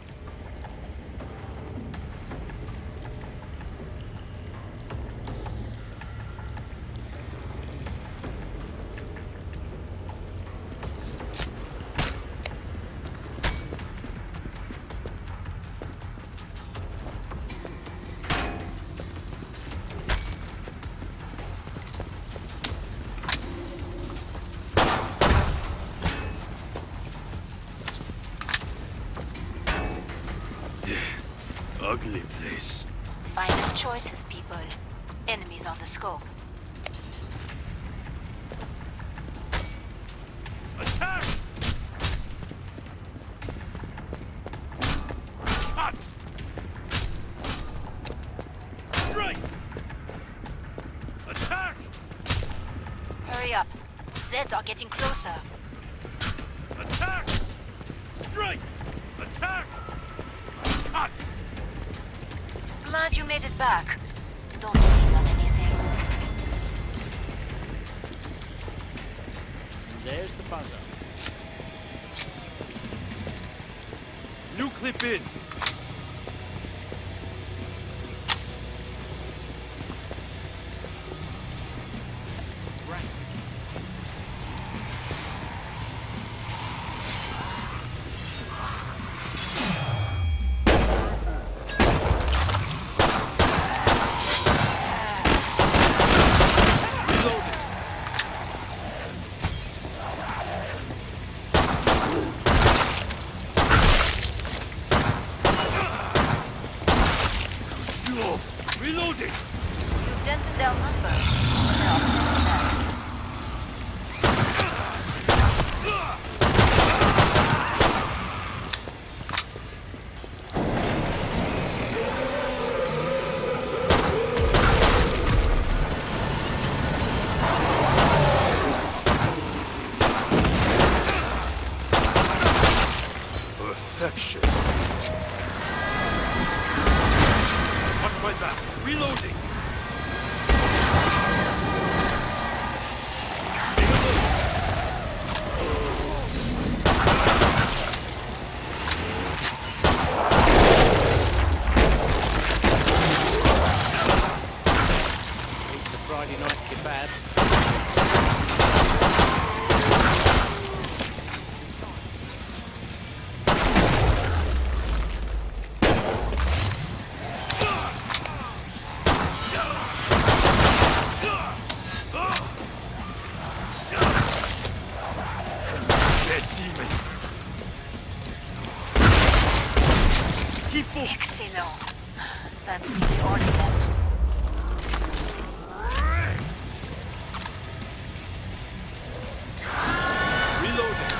Ugly place. Final choices, people. Enemies on the scope. Attack! Cut! Strike! Attack! Hurry up. Zeds are getting closer. Attack! Strike! Attack! Cut! Glad you made it back. Don't lean on anything. There's the buzzer. New clip in. Reloading! You've dented their numbers. They're up to that. Perfection. Watch my back. Reloading. Stay It's a Friday night kebab. Excellent. That's nearly all of them. Reloading.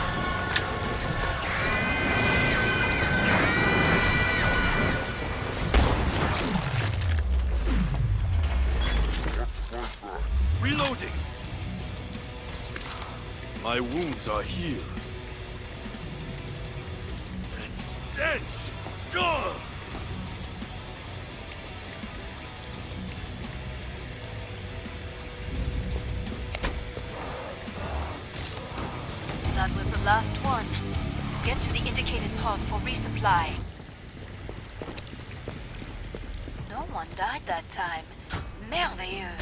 Reloading. My wounds are healed. That stench! Ugh! That was the last one. Get to the indicated pod for resupply. No one died that time. Merveilleux.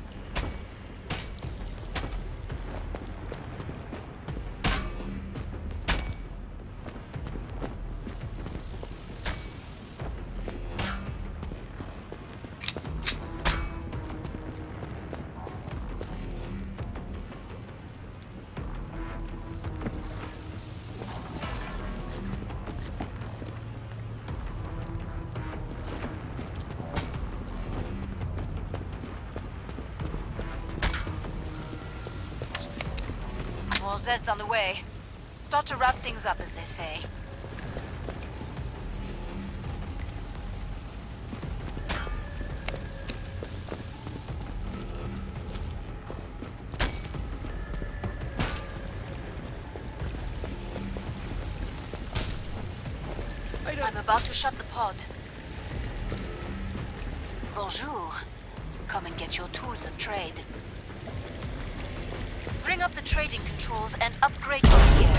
More Zeds on the way. Start to wrap things up, as they say. I'm about to shut the pod. Bonjour. Come and get your tools of trade. Bring up the trading controls and upgrade your gear.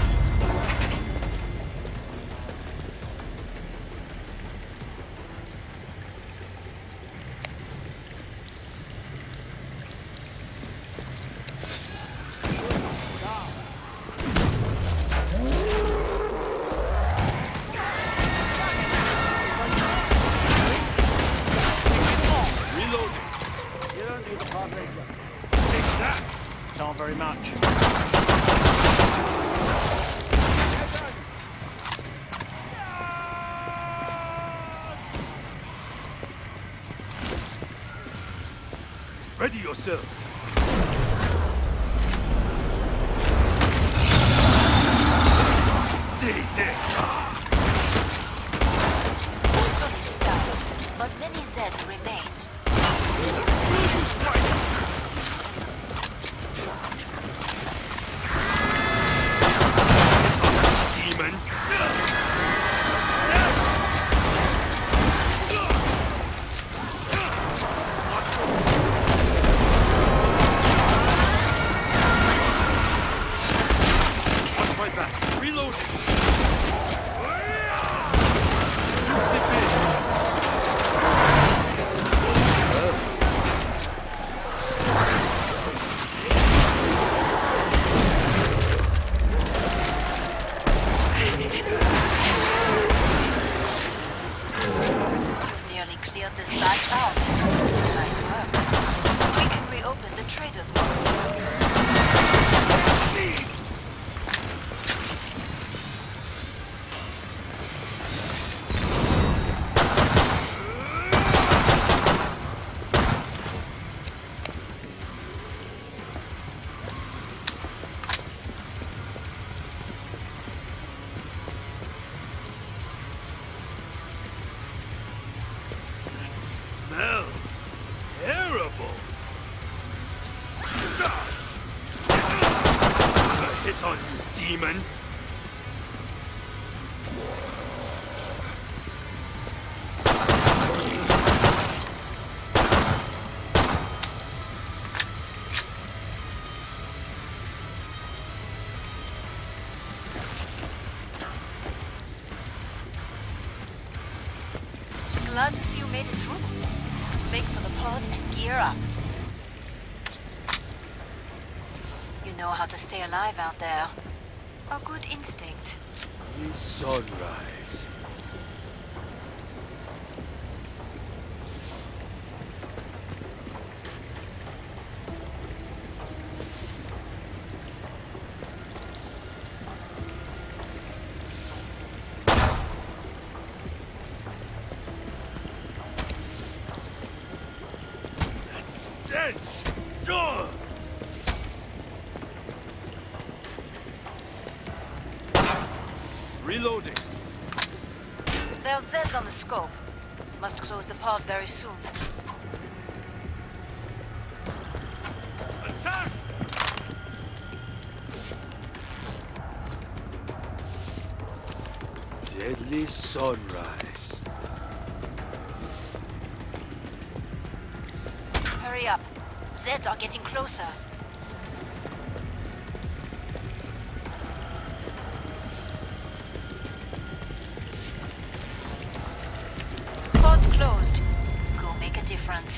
Not very much. Ready yourselves. Stay dead. Solid start, but many Zeds remain. Smells terrible. A hit on you, demon. Glad to see you made it through. Make for the pod and gear up. You know how to stay alive out there. A good instinct. Sunrise. Revenge! Ugh! Reloading. There are Zeds on the scope. Must close the pod very soon. Attack! Deadly sunrise. Hurry up. Zeds are getting closer. Pod's closed. Go make a difference.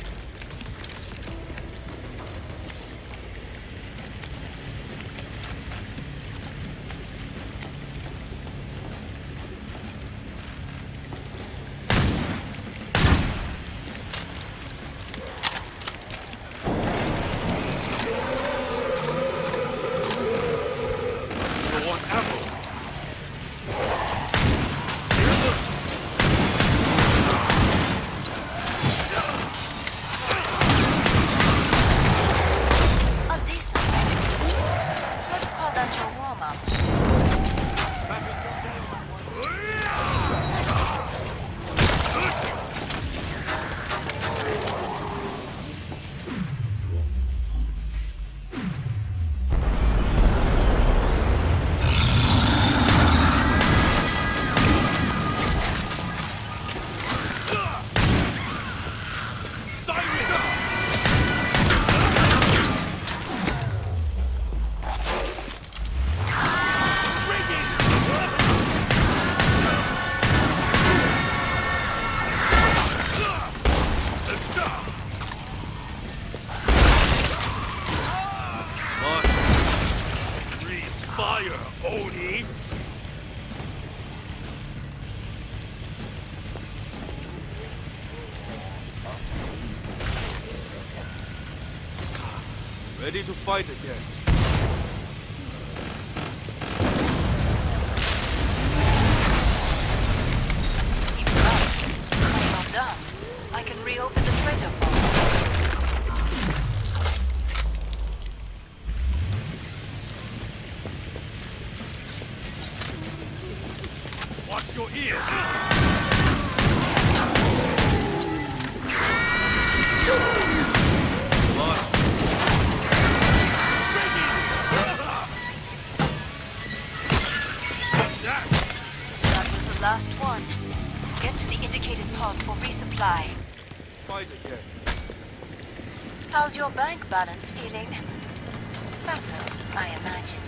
Ready to fight again. Keep running. I'm not done. I can reopen the treasure vault. Watch your ears! Last one. Get to the indicated pod for resupply. Fight again. How's your bank balance feeling? Fatter, I imagine.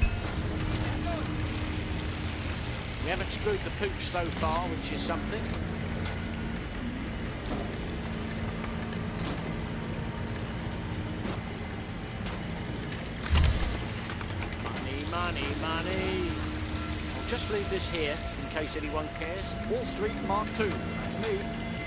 We haven't screwed the pooch so far, which is something. Money, money, money. I'll just leave this here, in case anyone cares. Wall Street Mark two. That's me.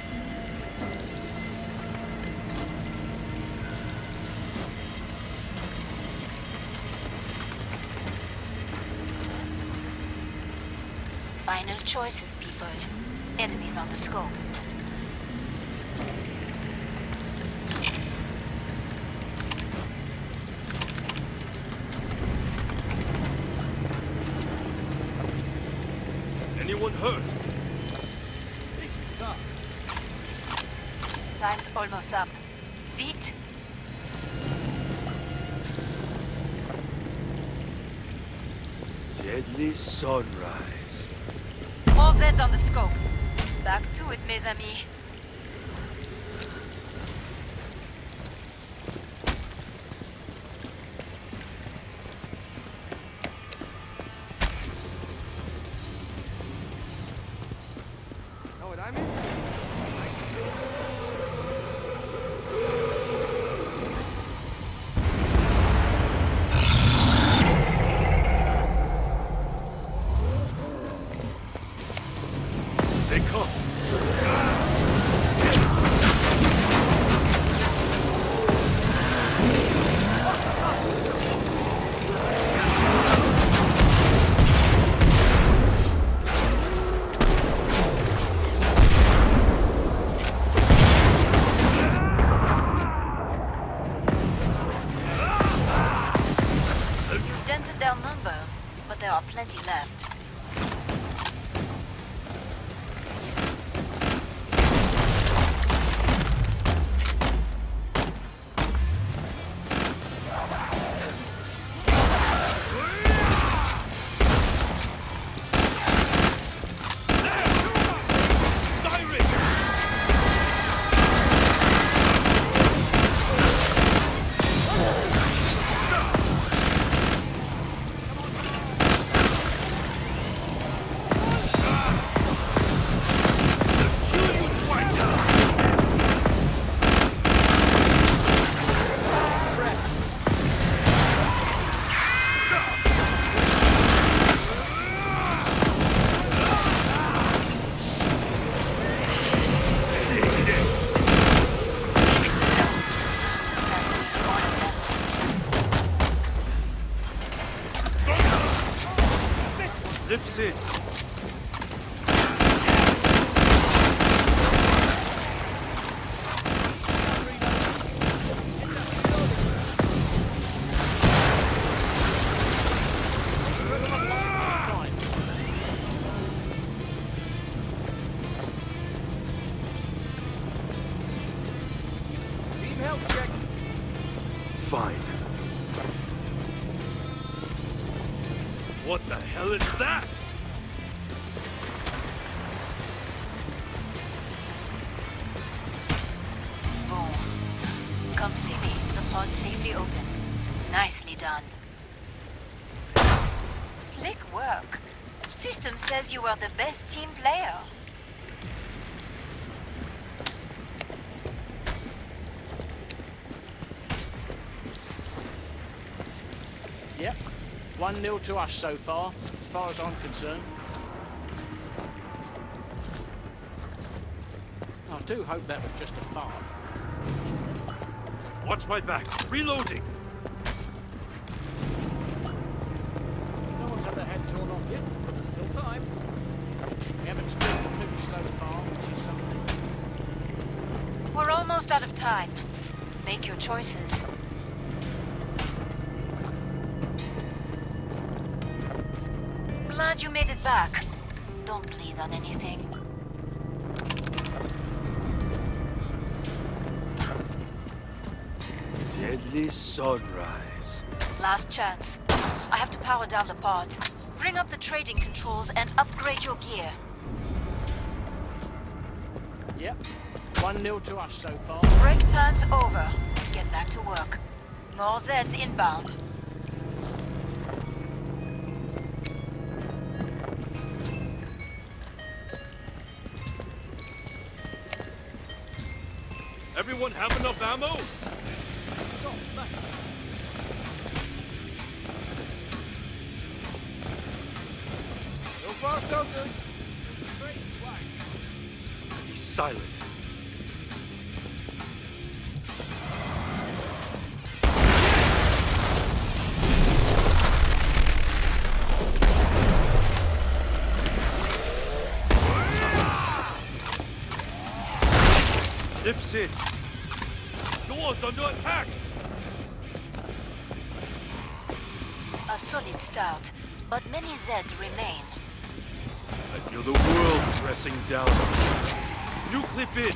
Final choices, people. Enemies on the scope. Anyone hurt? Time's almost up. Vite! Deadly sunrise. All Zeds on the scope. Back to it, mes amis. Know what I miss? They come. plenty left. Lipsit! Team health check. Fine. What the hell is that? Boom. Come see me. The pod's safely open. Nicely done. Slick work. System says you are the best team player. Yep. one nil to us so far, as far as I'm concerned. I do hope that was just a fart. Watch my back. Reloading. No one's had their head torn off yet. There's still time. We haven't spilled the pooch so far, which is something. We're almost out of time. Make your choices. Glad you made it back. Don't bleed on anything. Deadly sunrise. Last chance. I have to power down the pod. Bring up the trading controls and upgrade your gear. Yep. one nil to us so far. Break time's over. Get back to work. More Zeds inbound. Everyone have enough ammo? So far, so good. Be silent. Lipsit! Doors under attack! A solid start, but many Zeds remain. I feel the world pressing down on me. New clip in!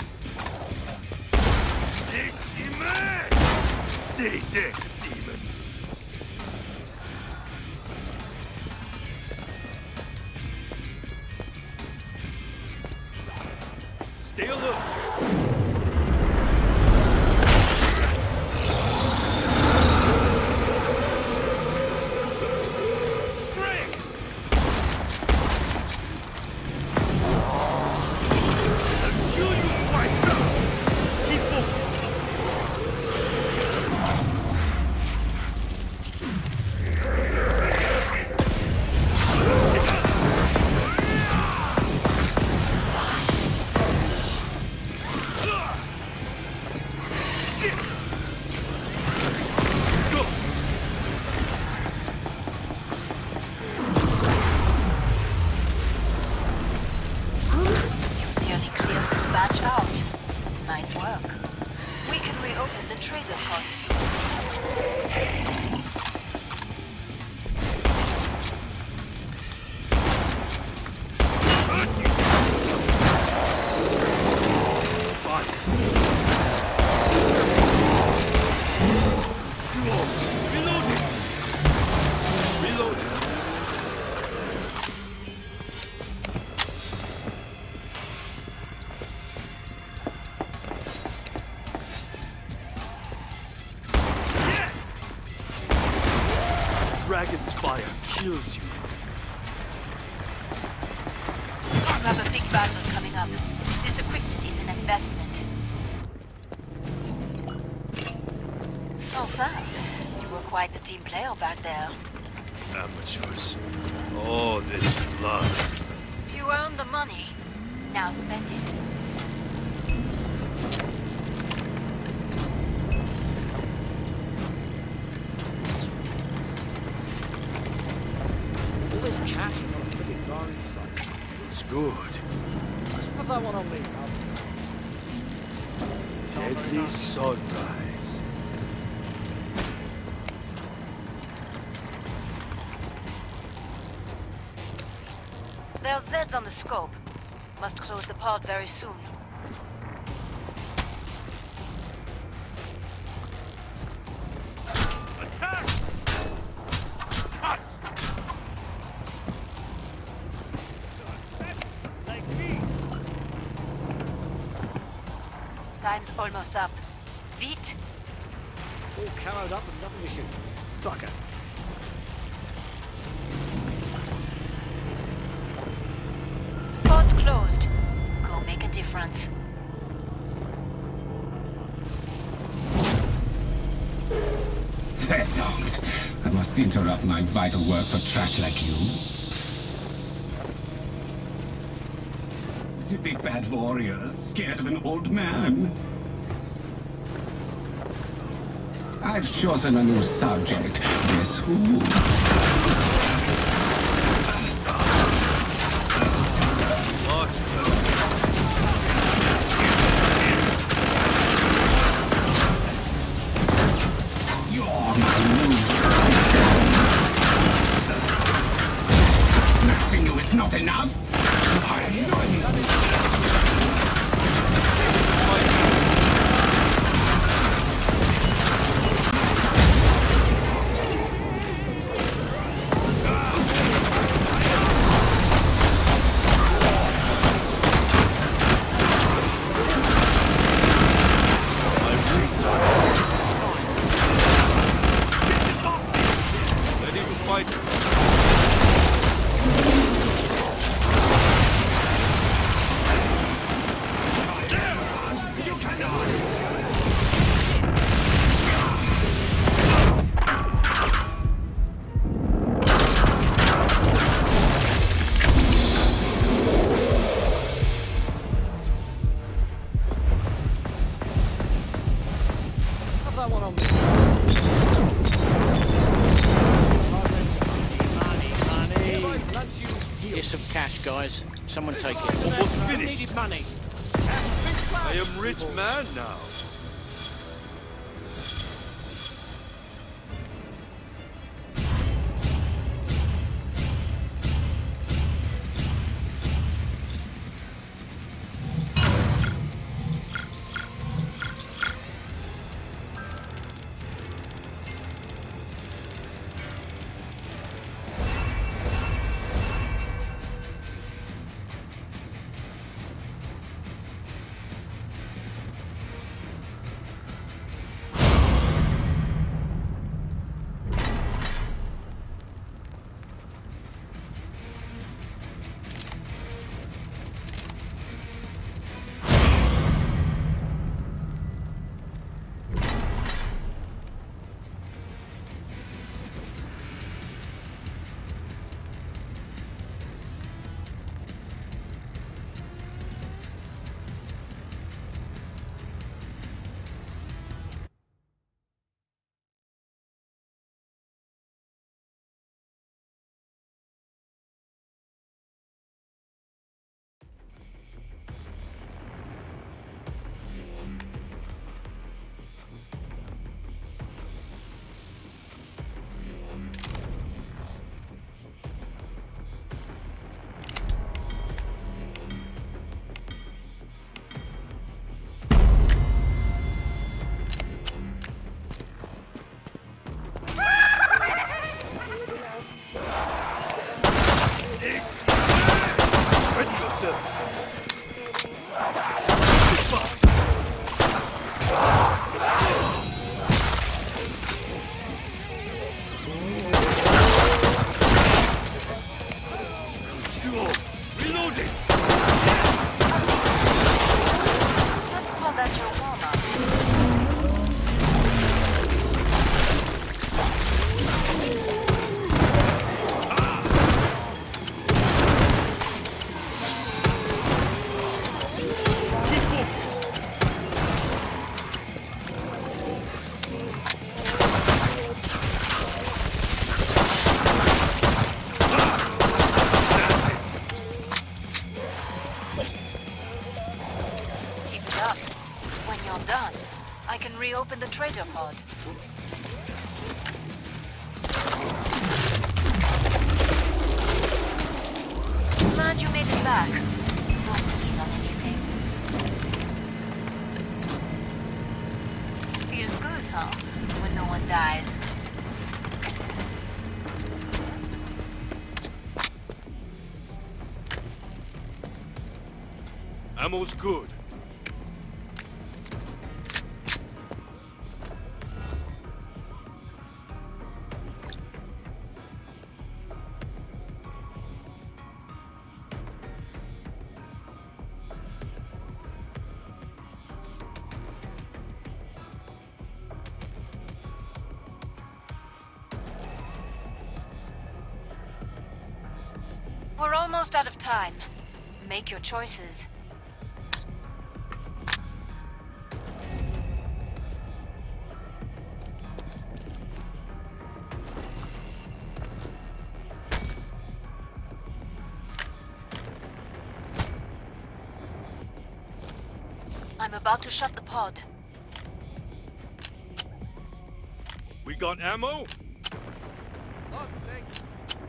Stay dead, demon! Stay alert! battles coming up. This equipment is an investment. Sansa, you were quite the team player back there. Amateurs. Oh, this blood. You earned the money. Now spend it. All this cash and on a friggin' barn site. It's good. Have that one on me, pal. Deadly sunrise. There's Zeds on the scope. Must close the pod very soon. Attack! Cut! Like me. Time's almost up. Vite! All caloed up and nothing to shoot. Bucker. Pod closed. Go make a difference. Fair don't. I must interrupt my vital work for trash like you. The big bad warriors scared of an old man. I've chosen a new subject. Guess who? Not enough? I know Ready to fight. Have that one on me. Money, money, money. Here's some cash, guys. Someone take it. Almost finished. Needed money. I am rich man now. Reloading! reopen the trader pod. Glad you made it back. Don't leave on anything. Feels good, huh? When no one dies. Ammo's good. We're almost out of time. Make your choices. I'm about to shut the pod. We got ammo? Lots, thanks.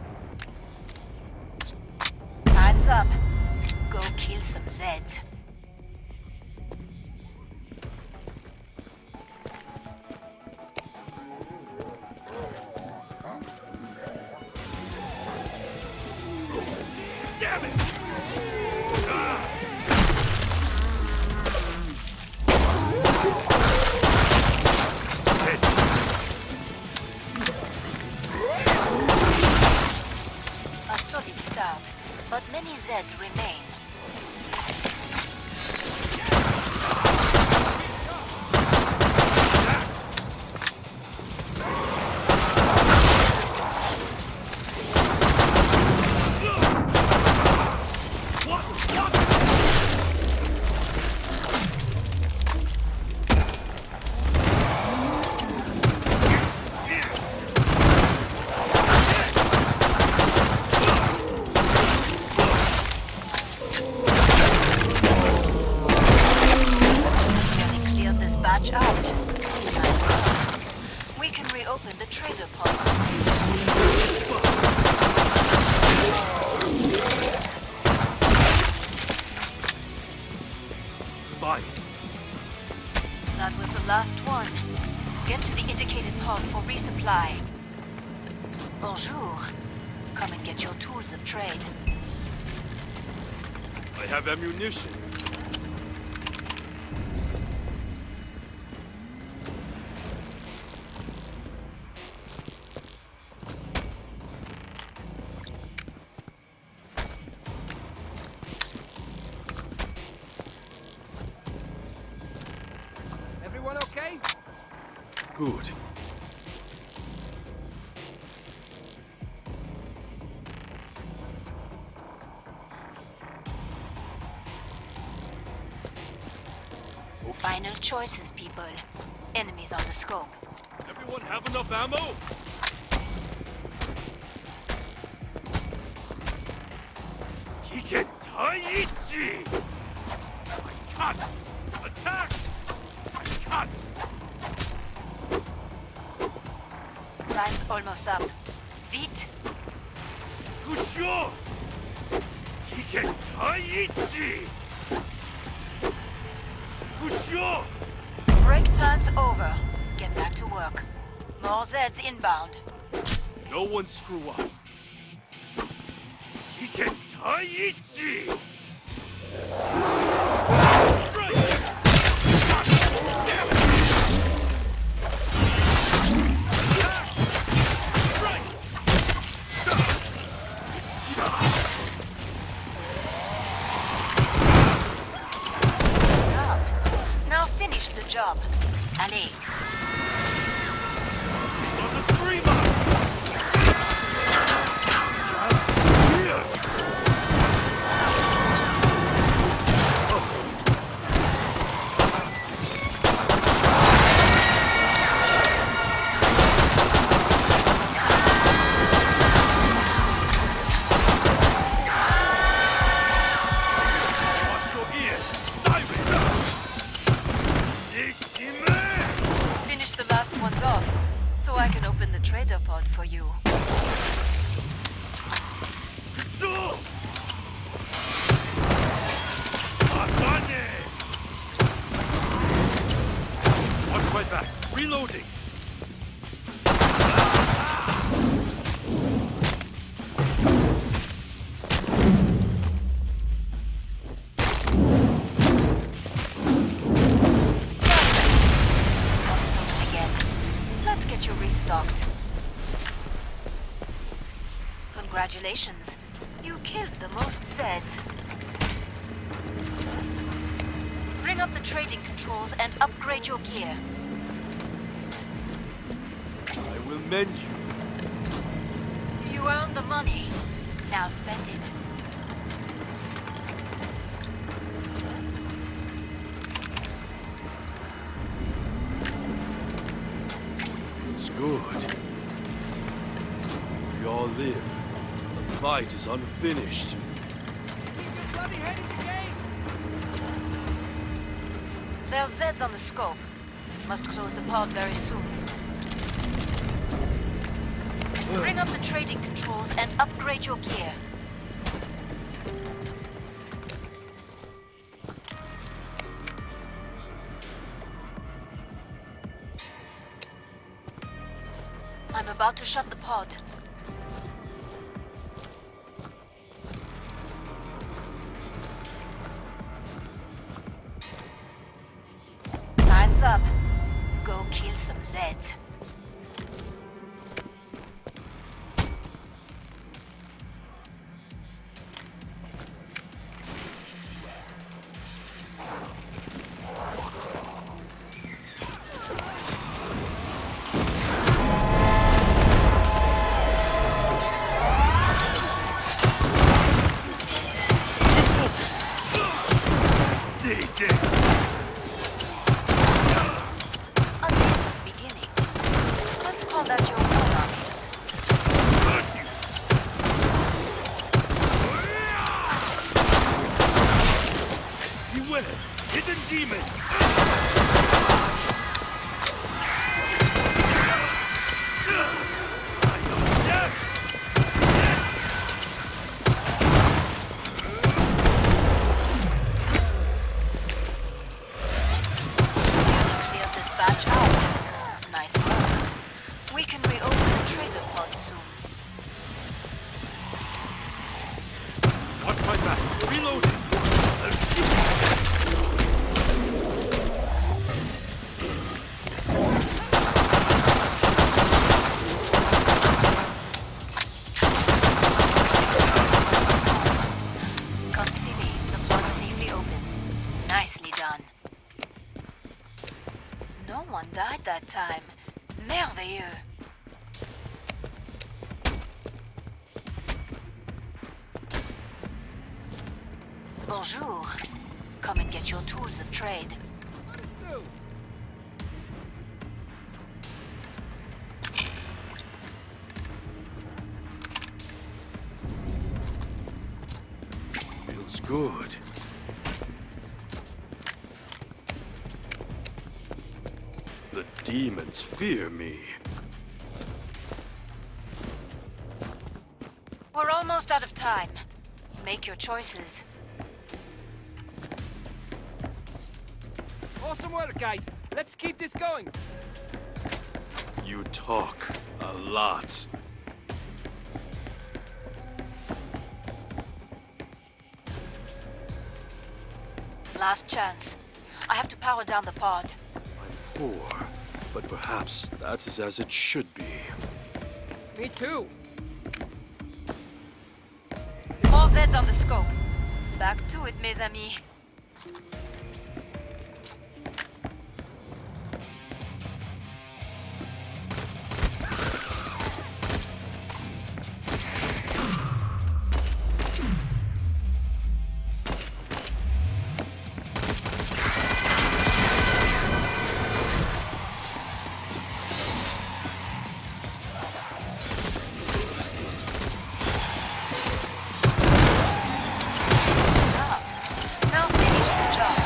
Time's up. Go kill some Zeds. Damn it! Ah! A solid start, but many Zeds remain. Out. Nice work. We can reopen the trader pod. Fine. That was the last one. Get to the indicated pod for resupply. Bonjour. Come and get your tools of trade. I have ammunition. Everyone okay? Good. Final choices, people. Enemies on the scope. Everyone have enough ammo? Hiketaiichi! Cut! Attack! Cut! Time's almost up. Vite! Kusho! Hiketaiichi! Kusho! Break time's over. Get back to work. More Zeds inbound. No one screw up. Hiketaiichi! Start. Now finish the job. Allez. On the screamer! Watch your ears, Siren! Ishime! Reloading! Restocked. Congratulations. You killed the most Zeds. Bring up the trading controls and upgrade your gear. I will mend you. You earned the money. Now spend it. Good. We all live. The fight is unfinished. Keep your bloody head in the game! There are Zeds on the scope. Must close the pod very soon. Bring up the trading controls and upgrade your gear. I'm about to shut the pod. Time's up. Go kill some Zeds. That time. Merveilleux. Bonjour. Come and get your tools of trade. Feels good. The demons fear me. We're almost out of time. Make your choices. Awesome work, guys. Let's keep this going. You talk a lot. Last chance. I have to power down the pod. I'm poor, but perhaps that is as it should be. Me too. More Zeds on the scope. Back to it, mes amis. Now finish the job.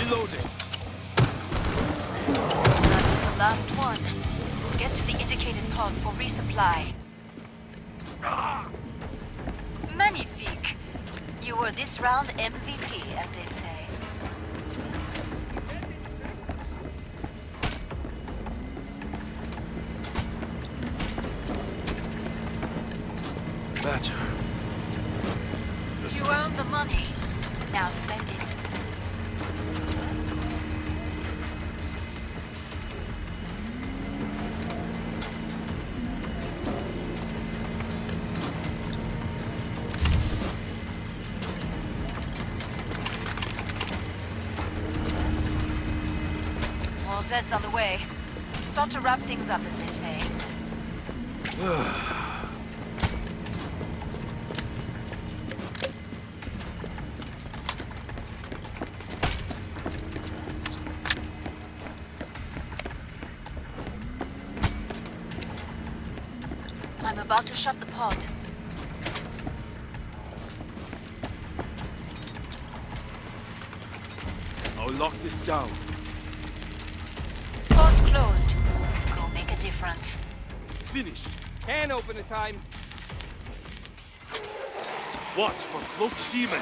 Reloading. That was the last one. Get to the indicated pod for resupply. Magnifique. You were this round M V P, as they say. That. You earned the money. Now spend it. More Zeds on the way. Start to wrap things up, as they say. I'm about to shut the pod. I'll lock this down. Pod closed. Go make a difference. Finished. Can opener time. Watch for cloaked demon.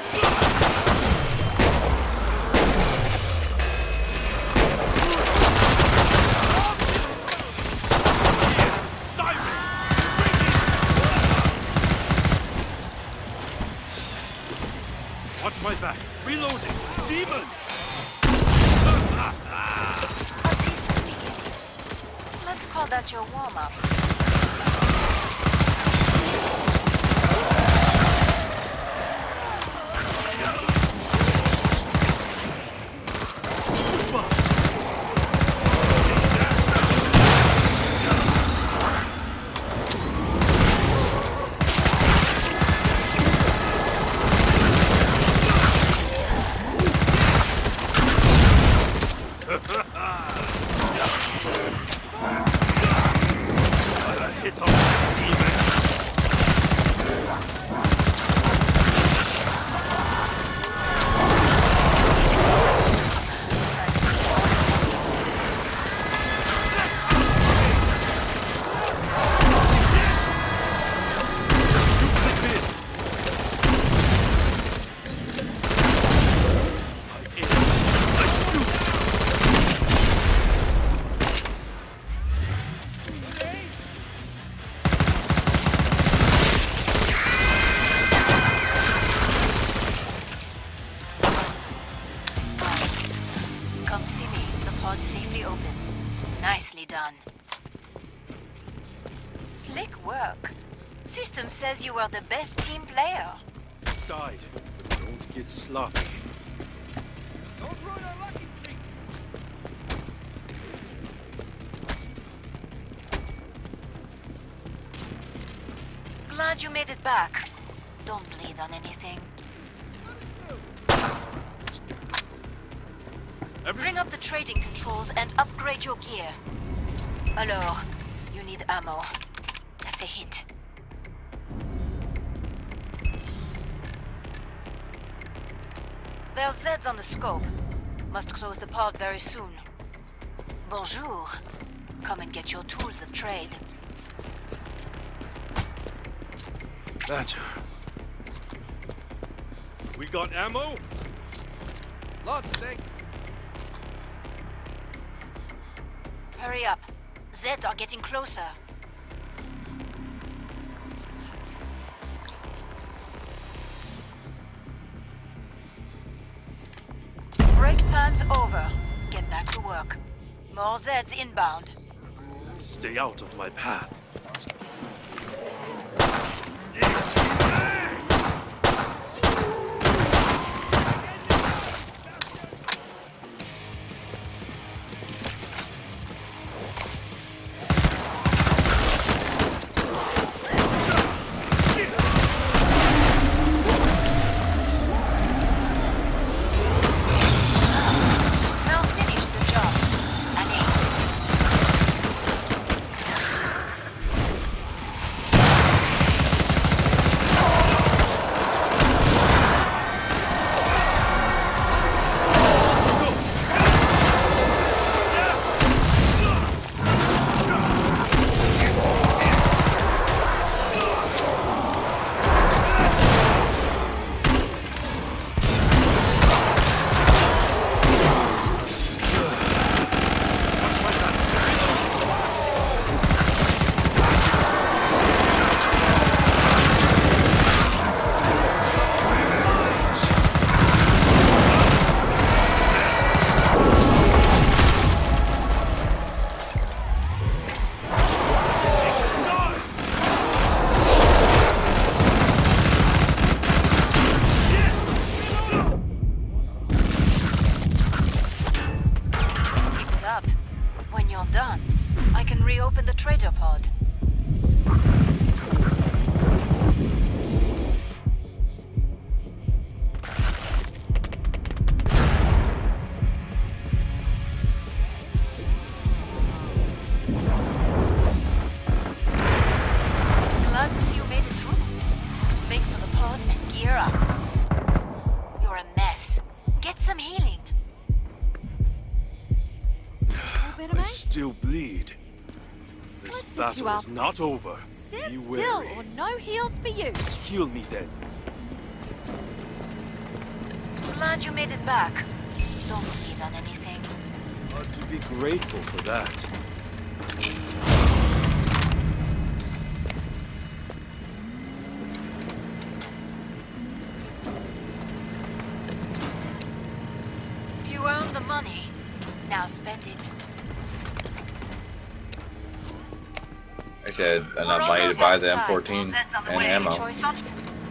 Watch my back. Reloading. Demons! A decent beginning. Let's call that your warm-up. Hits on the demon. Come see me. The pod's safely open. Nicely done. Slick work. System says you are the best team player. Died. Don't get sloppy. Don't ruin our lucky streak. Glad you made it back. Don't bleed on anything. Every Bring up the trading controls and upgrade your gear. Alors, you need ammo. That's a hint. There are Zeds on the scope. Must close the pod very soon. Bonjour. Come and get your tools of trade. That. We got ammo? Lots, thanks. Hurry up. Zeds are getting closer. Break time's over. Get back to work. More Zeds inbound. Stay out of my path. Now finish the job. Allez. done, I can reopen the trader pod. Glad to see you made it through. Make for the pod and gear up. You're a mess. Get some healing. I still bleed. This Let's fix battle you up. is not over. Stand Be still wary. or no heals for you. Heal me then. Glad you made it back. Don't bleed on anything. Hard to be grateful for that. You earned the money. Now spend it. I said enough We're money to almost buy out the of M time. fourteen Zed's on the and way. ammo. Choices?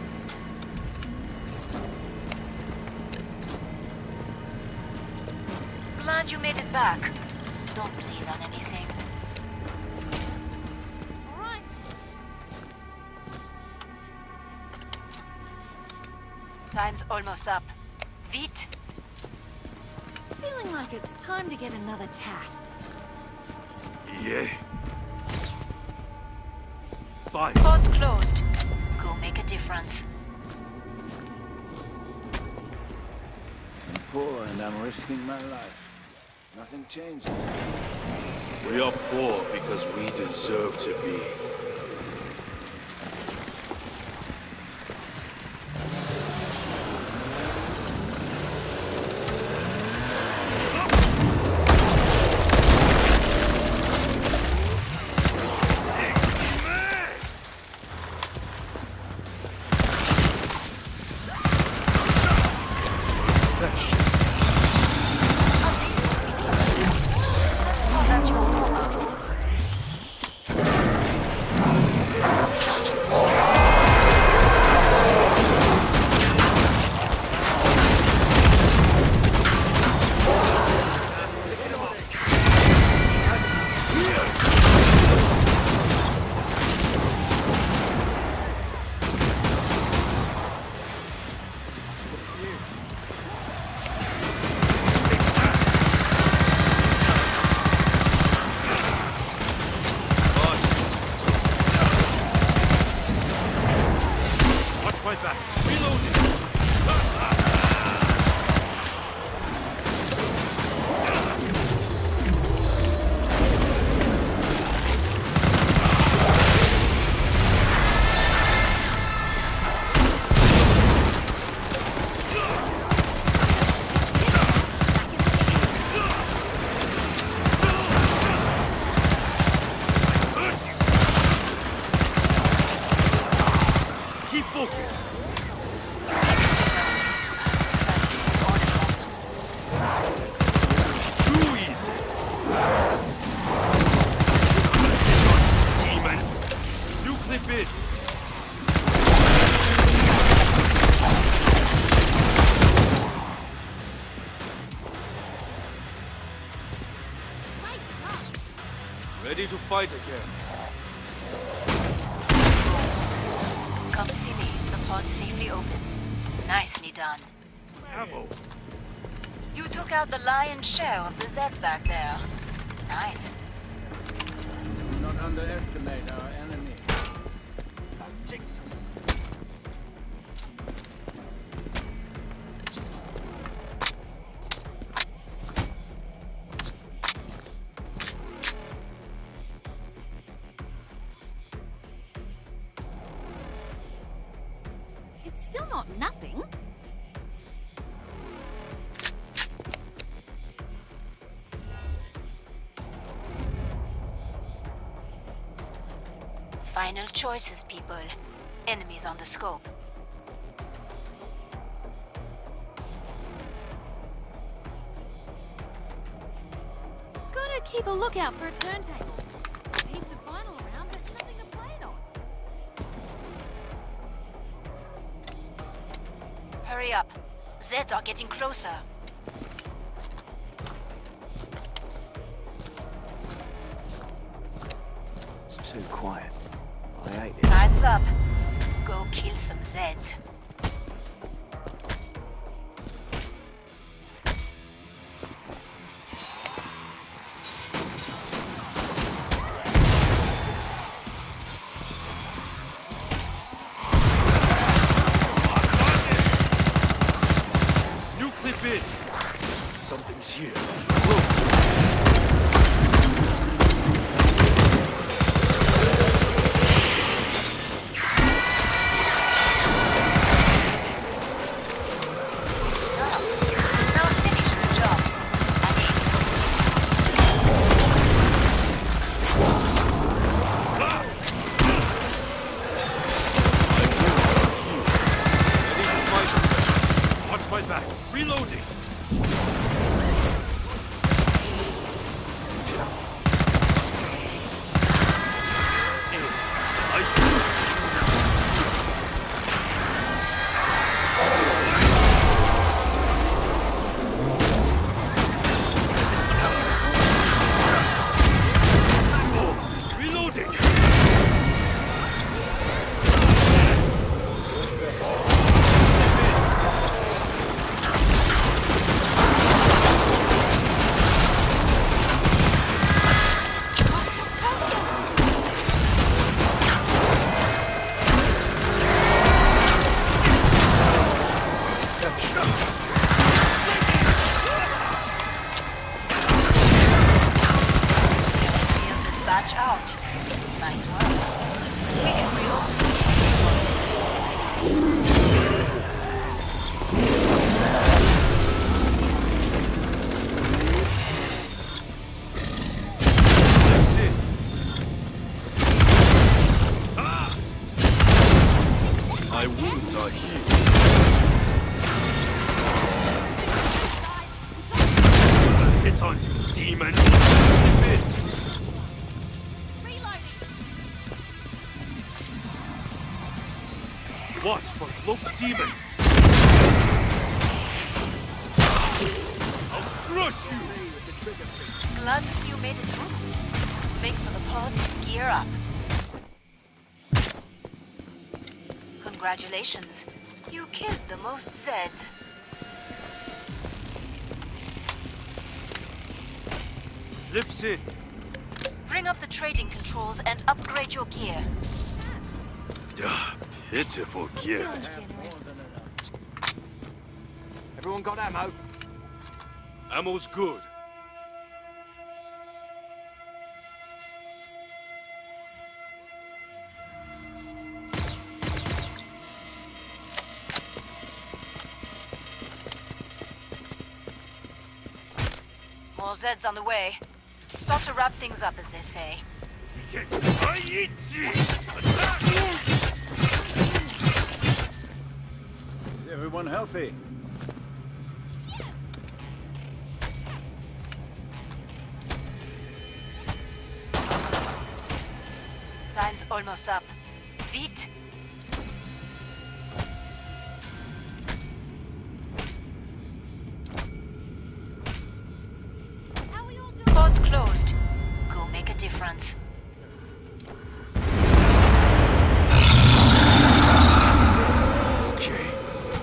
Glad you made it back. Don't bleed on anything. All right. Time's almost up. Vite. Feeling like it's time to get another tack. Yeah. Fine. Pod's closed. Go make a difference. I'm poor and I'm risking my life. Nothing changes. We are poor because we deserve to be. Ready to fight again. Come see me. The pod's safely open. Nicely done. Ammo. You took out the lion's share of the Zed back there. Nice. Do not underestimate our enemy. Jesus. It's still not nothing. Final choices, people. Enemies on the scope. Gotta keep a lookout for a turntable. There's heaps of vinyl around, but nothing to play it on. Hurry up. Zeds are getting closer. too quiet. I hate it. Time's up. Go kill some Zeds. Something's here. Watch my back. Reloading. Batch out. Nice work. We can reload. That's it. Ah! My wounds are healed. Hit on you, demon. Watch for cloaked demons! I'll crush you! Glad to see you made it through. Make for the pod and gear up. Congratulations. You killed the most Zeds. Lips in. Bring up the trading controls and upgrade your gear. Ah, pitiful gift. Everyone got ammo? Ammo's good. More Zeds on the way. Start to wrap things up, as they say. Is everyone healthy? Time's almost up. Vite! Pod closed. Go make a difference. Okay.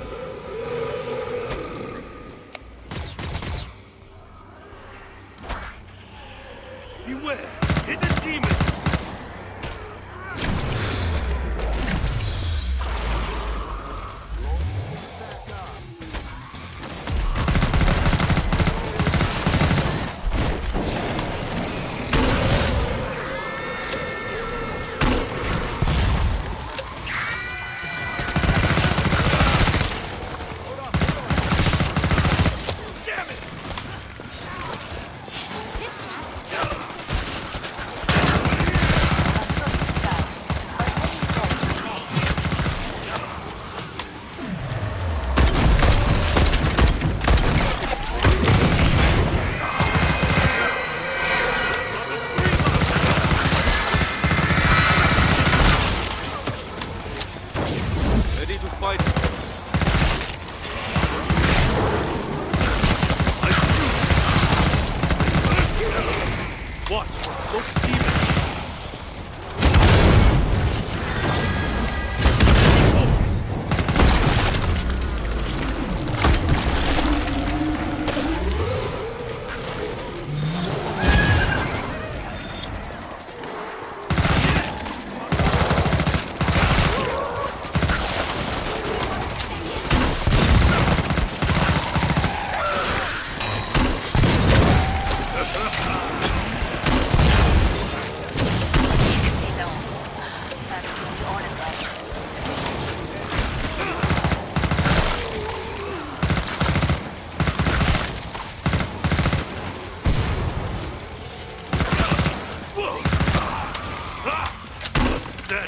Beware! Hidden demons!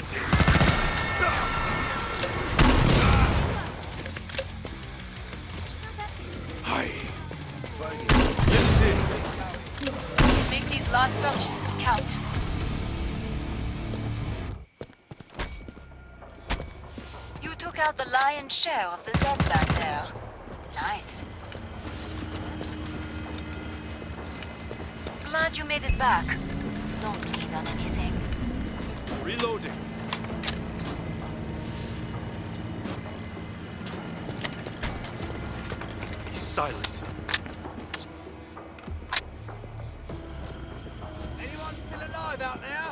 That's it. Hi. That's it. Make these last purchases count. You took out the lion's share of the Zed back there. Nice. Glad you made it back. Don't bleed on anything. Reloading. Be silent. Anyone still alive out there?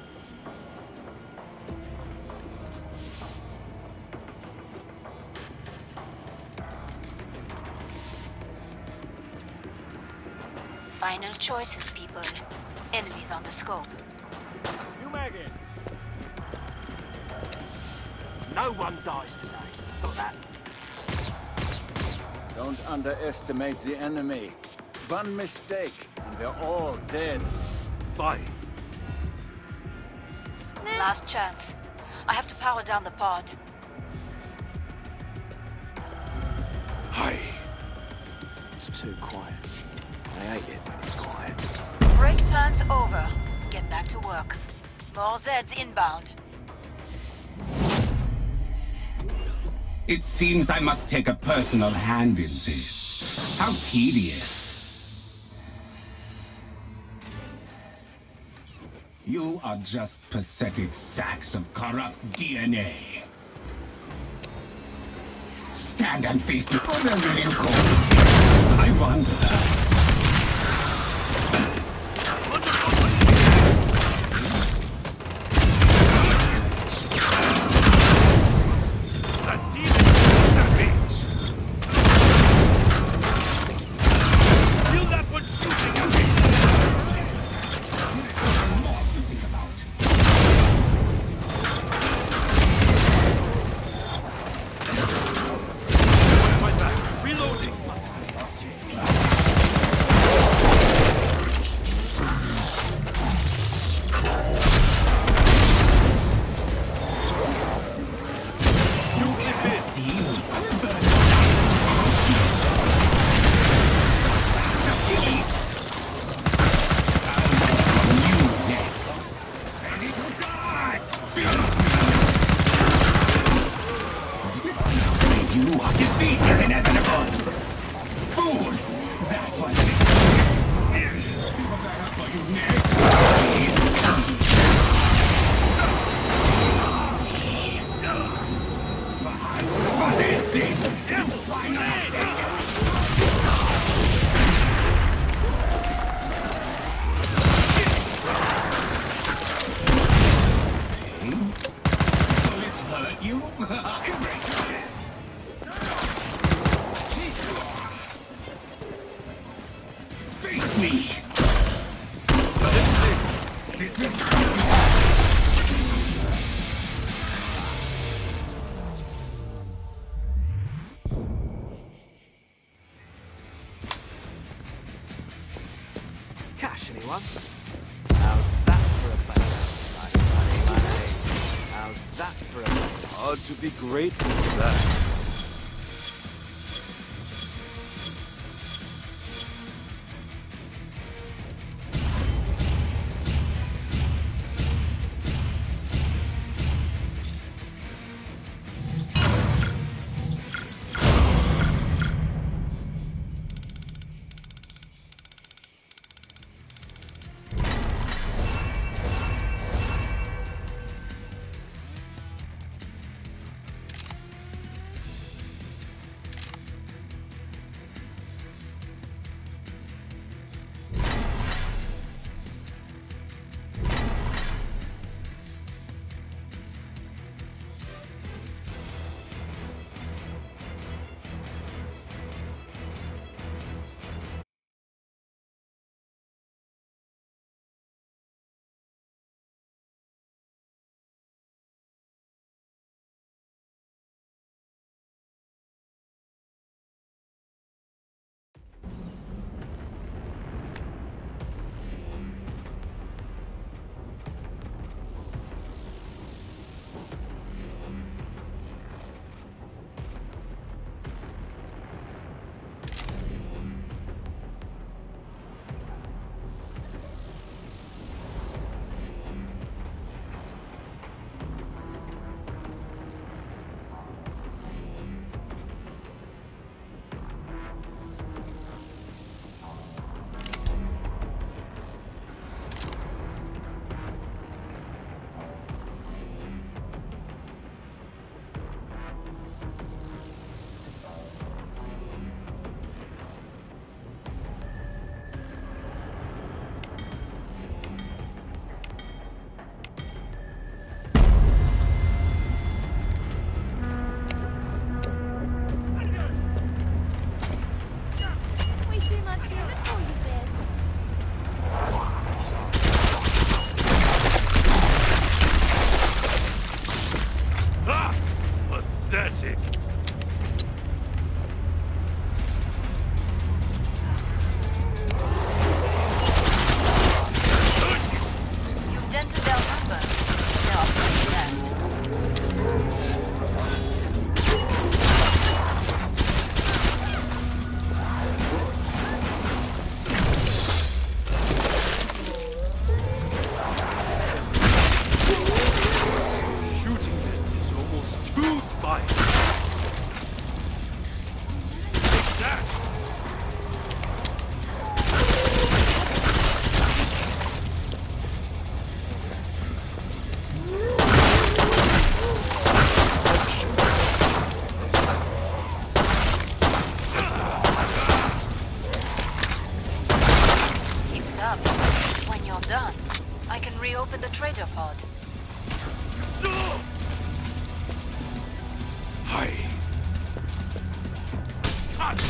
Final choices, people. Enemies on the scope. You Maggie. No one dies today. Got that? Don't underestimate the enemy. One mistake, and we're all dead. Fine. Last chance. I have to power down the pod. Hi. It's too quiet. I hate it when it's quiet. Break time's over. Get back to work. More Zeds inbound. It seems I must take a personal hand in this. How tedious. You are just pathetic sacks of corrupt D N A. Stand and face me. Whatever you call this, I wonder. Cash, anyone? How's that for a place? Money, money, money. How's that for a place? Hard to be grateful for that. up. When you're done, I can reopen the trader pod. Hi. Cut!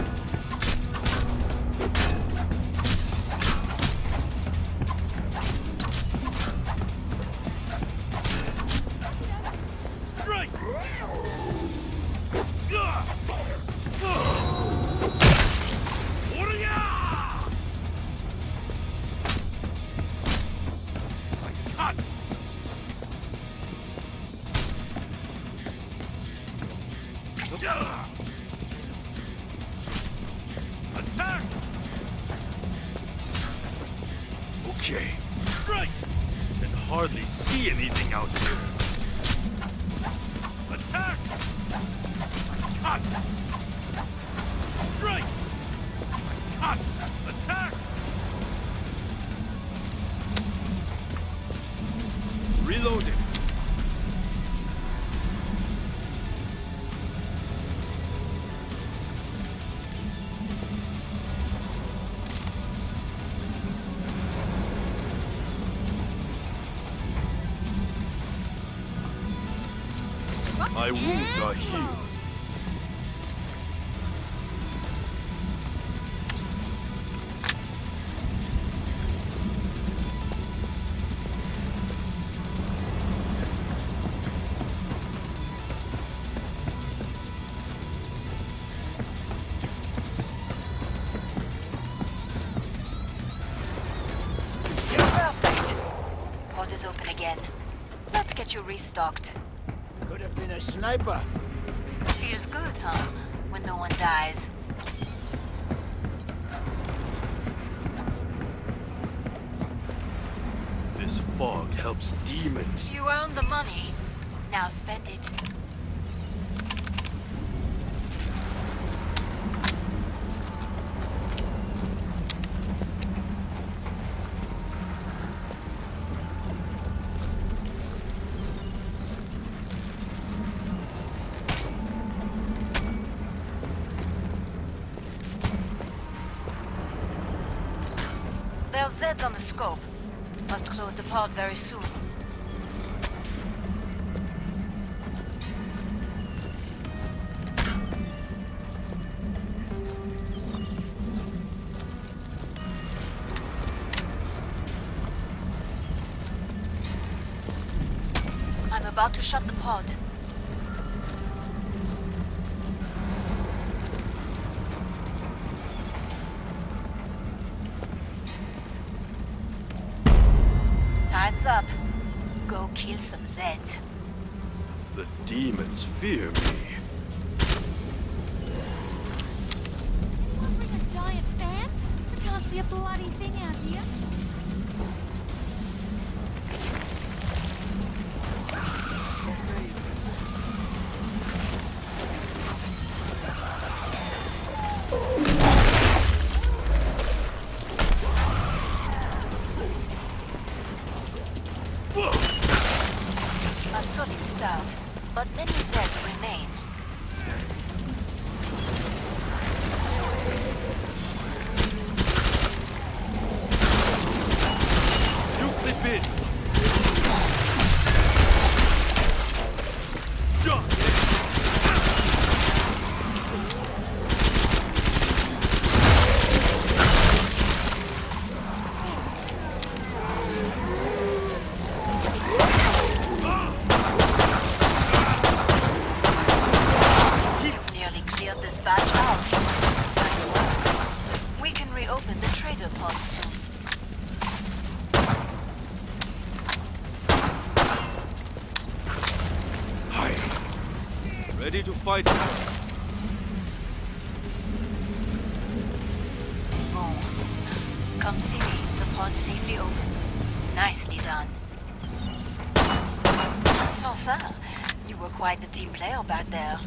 Attack! Okay. Strike! Can hardly see anything out here. Attack! Cut! Strike! Cut! Attack! Reloading. My wounds are healed. You're perfect. Pod is open again. Let's get you restocked. Could have been a sniper. Feels good, huh? When no one dies. This fog helps demons. You earned the money. Now spend it. There's Zeds on the scope. Must close the pod very soon. I'm about to shut the pod. Time's up. Go kill some Zeds. The demons fear me. Want to bring a giant fan? I can't see a bloody thing out here. A solid start, but many Zeds remain. You clip in. Jump. This batch out. Nice work. We can reopen the trader pod soon. Hi. Ready to fight? Boom. Come see me. The pod's safely open. Nicely done. Sans ça, you were quite the team player back there.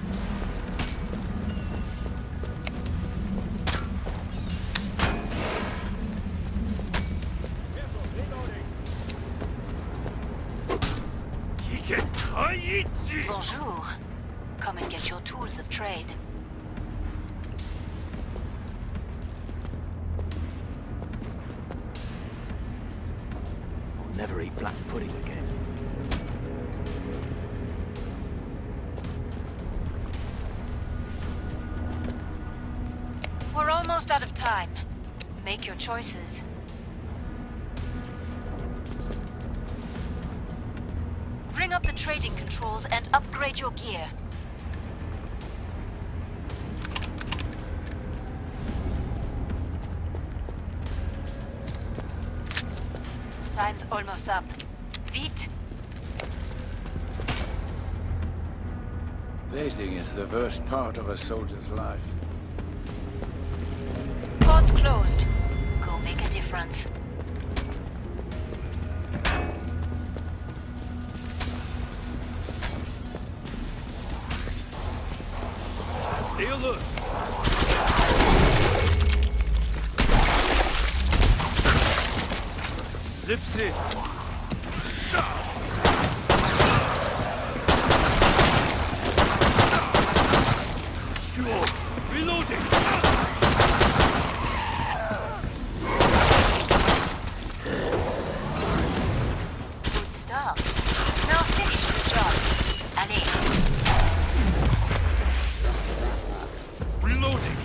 Bonjour. Come and get your tools of trade. never eat black pudding again. We're almost out of time. Make your choices. Bring up the trading controls and upgrade your gear. Time's almost up. Vite! Waiting is the worst part of a soldier's life. Pod's closed. Go make a difference. Stay alert. Lips in. Sure. Reloading. Good start. Now finish the job. Allez. Reloading.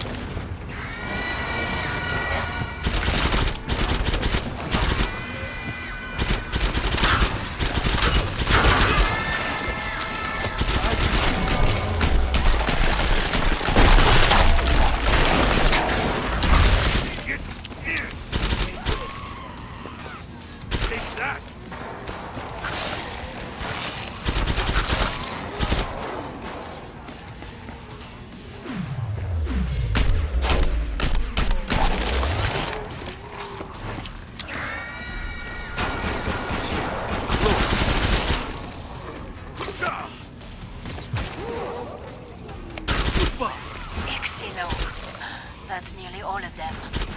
That's nearly all of them.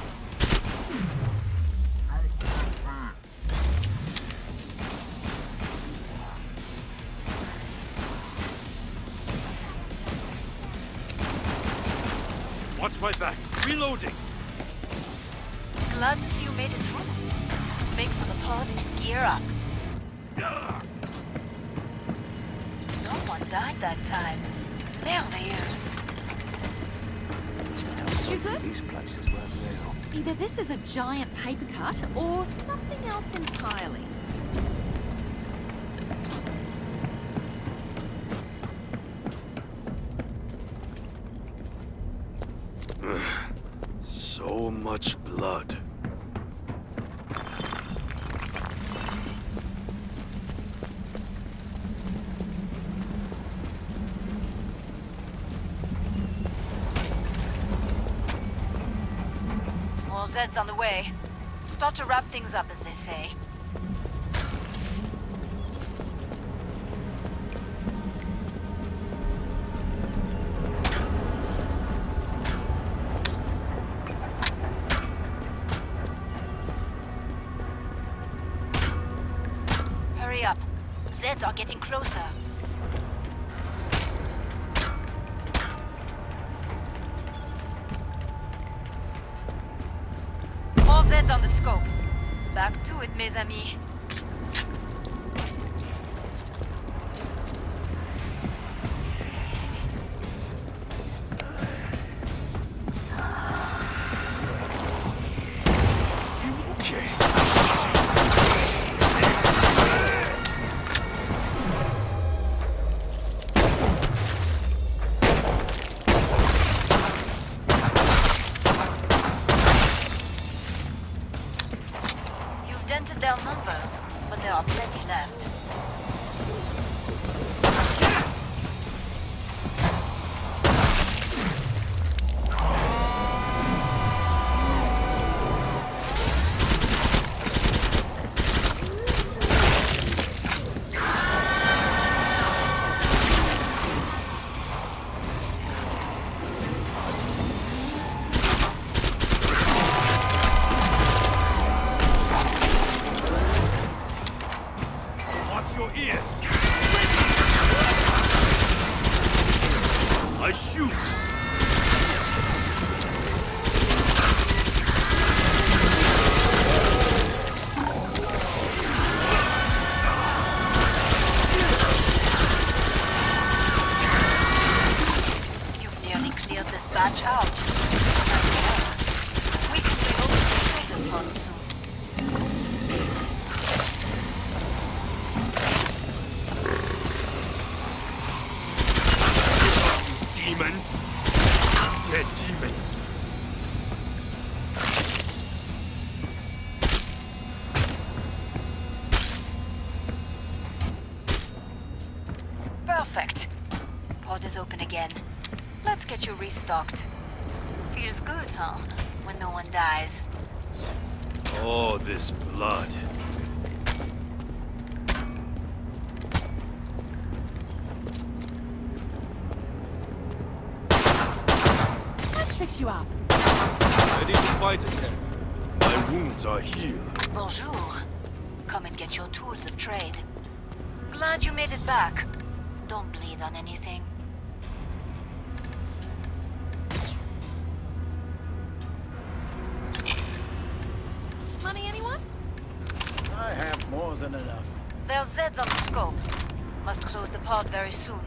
Watch my back. Reloading. Glad to see you made it through. Make for the pod and gear up. No one died that time. Merveilleux. You good? These places weren't real. Either this is a giant paper cut or something else entirely. So much blood. More Zeds on the way. Start to wrap things up, as they say. Hurry up. Zeds are getting closer. All Zeds on the scope. Back to it, mes amis. Dented their numbers, but there are plenty left. Watch your again. Let's get you restocked. Feels good, huh? When no one dies. Oh, this blood. Let's fix you up. Ready to fight again. My wounds are healed. Bonjour. Come and get your tools of trade. Glad you made it back. Don't bleed on anything. Money, anyone? I have more than enough. There's Zeds on the scope. Must close the pod very soon.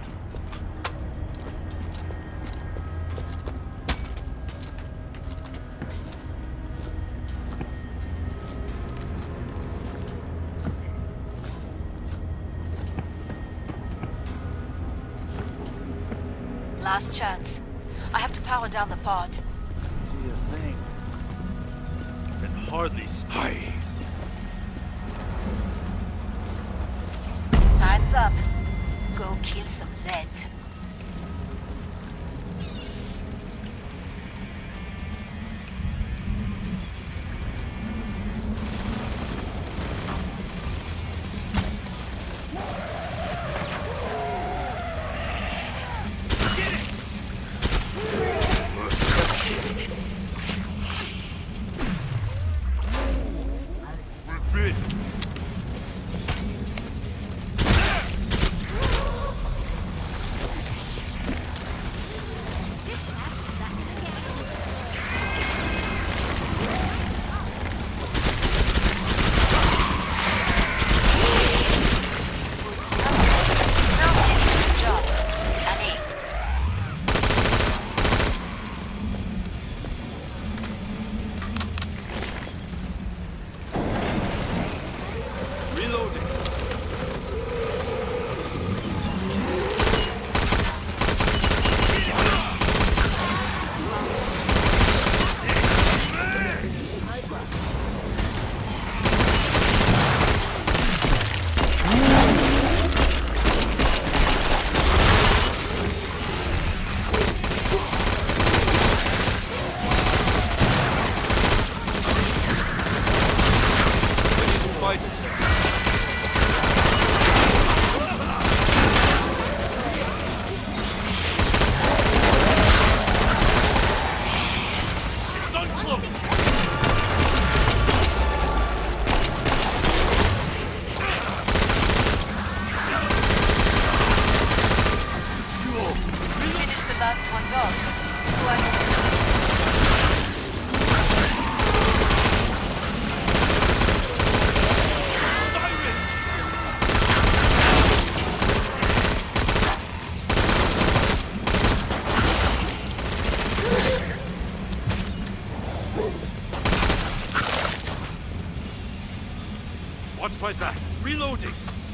Last chance. I have to power down the pod. See a thing. Can hardly stay. Time's up. Go kill some Zeds. Watch my back. Reloading.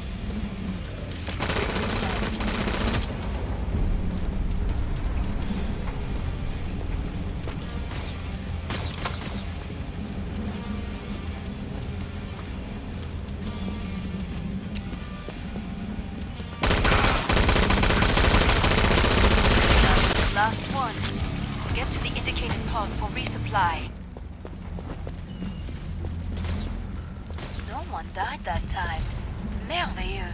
Last one. Get to the indicated pod for resupply. No one died that time. Merveilleux.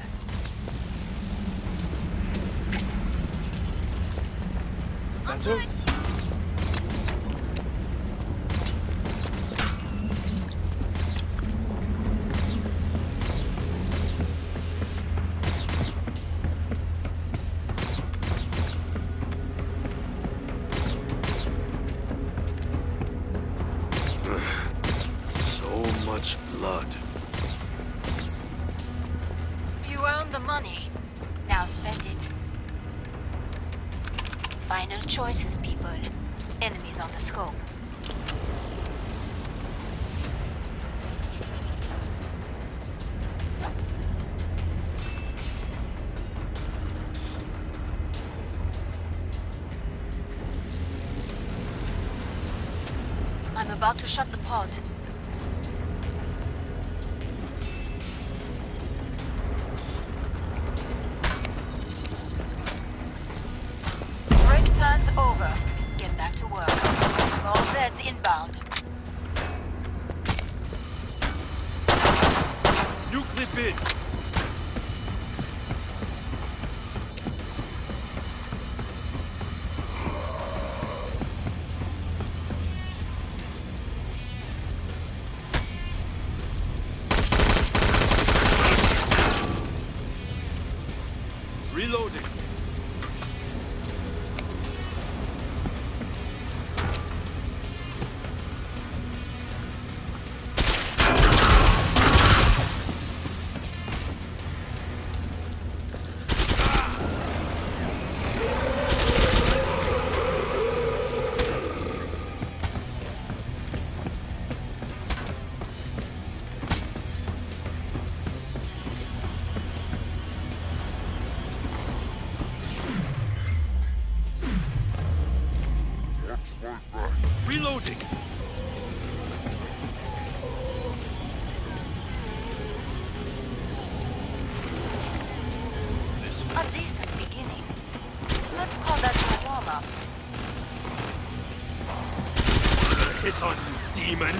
Better? So much blood. You earned the money. Now spend it. Final choices, people. Enemies on the scope. I'm about to shut the pod. to work. All Zeds inbound. New clip in. Reloading. Reloading. This A decent beginning. Let's call that a warm-up. hit on you, demon.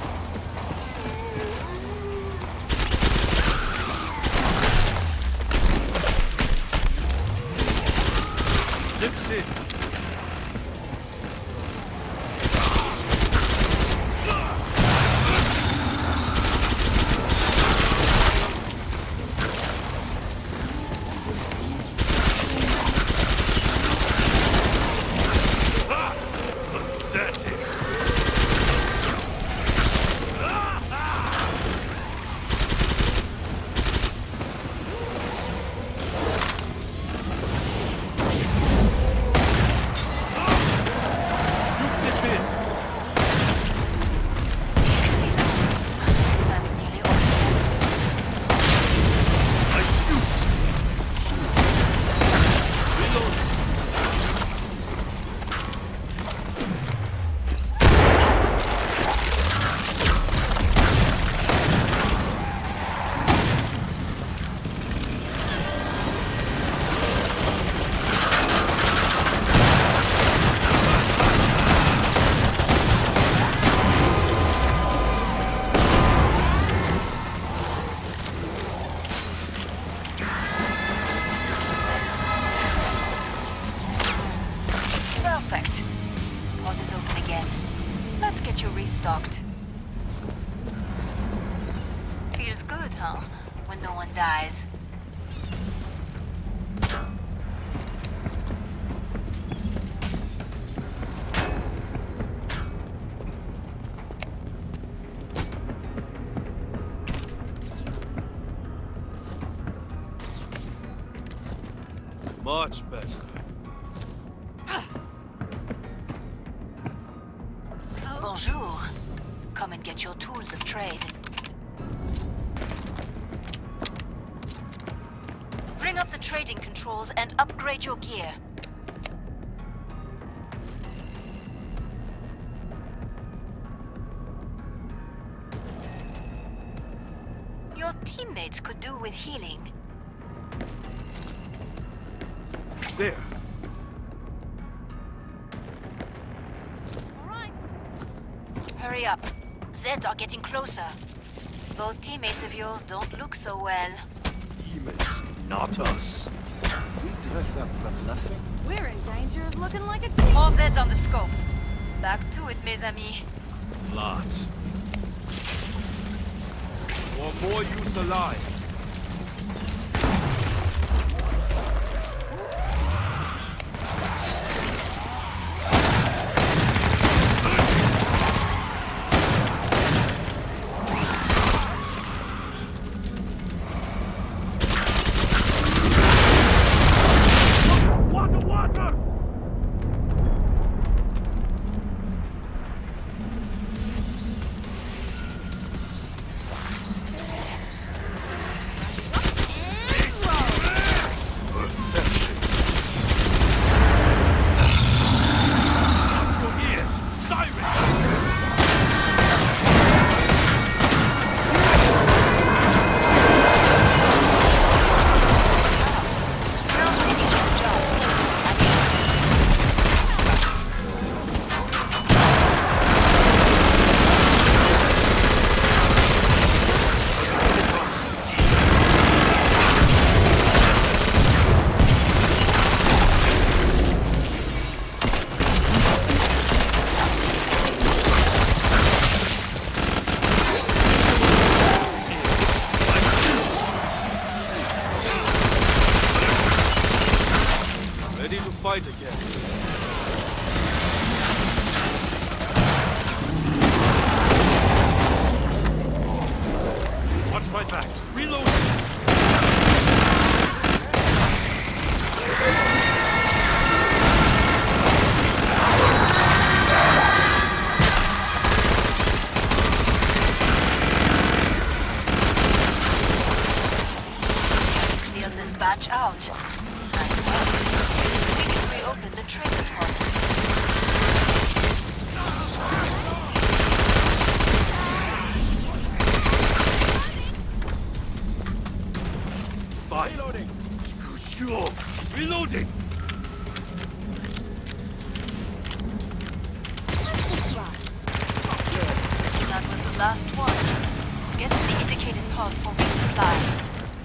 Lips in. Perfect. Pod is open again. Let's get you restocked. Feels good, huh? When no one dies. Much better. Bonjour. Come and get your tools of trade. Bring up the trading controls and upgrade your gear. Your teammates could do with healing. There. Hurry up. Zeds are getting closer. Those teammates of yours don't look so well. Demons, not us. We dress up for nothing. We're in danger of looking like a team. All Zeds on the scope. Back to it, mes amis. Lots. Want more use alive. out. Nice work. We can reopen the trading pods. Fire. Reloading. Sure. Reloading. That was the last one. Get to the indicated pod for resupply.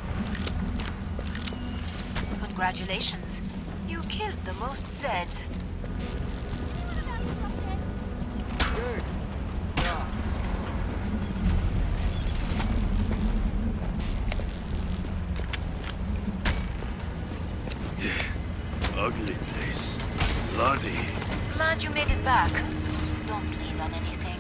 Congratulations. You killed the most Zeds. Good. Yeah. Ugly place. Bloody. Glad you made it back. Don't bleed on anything.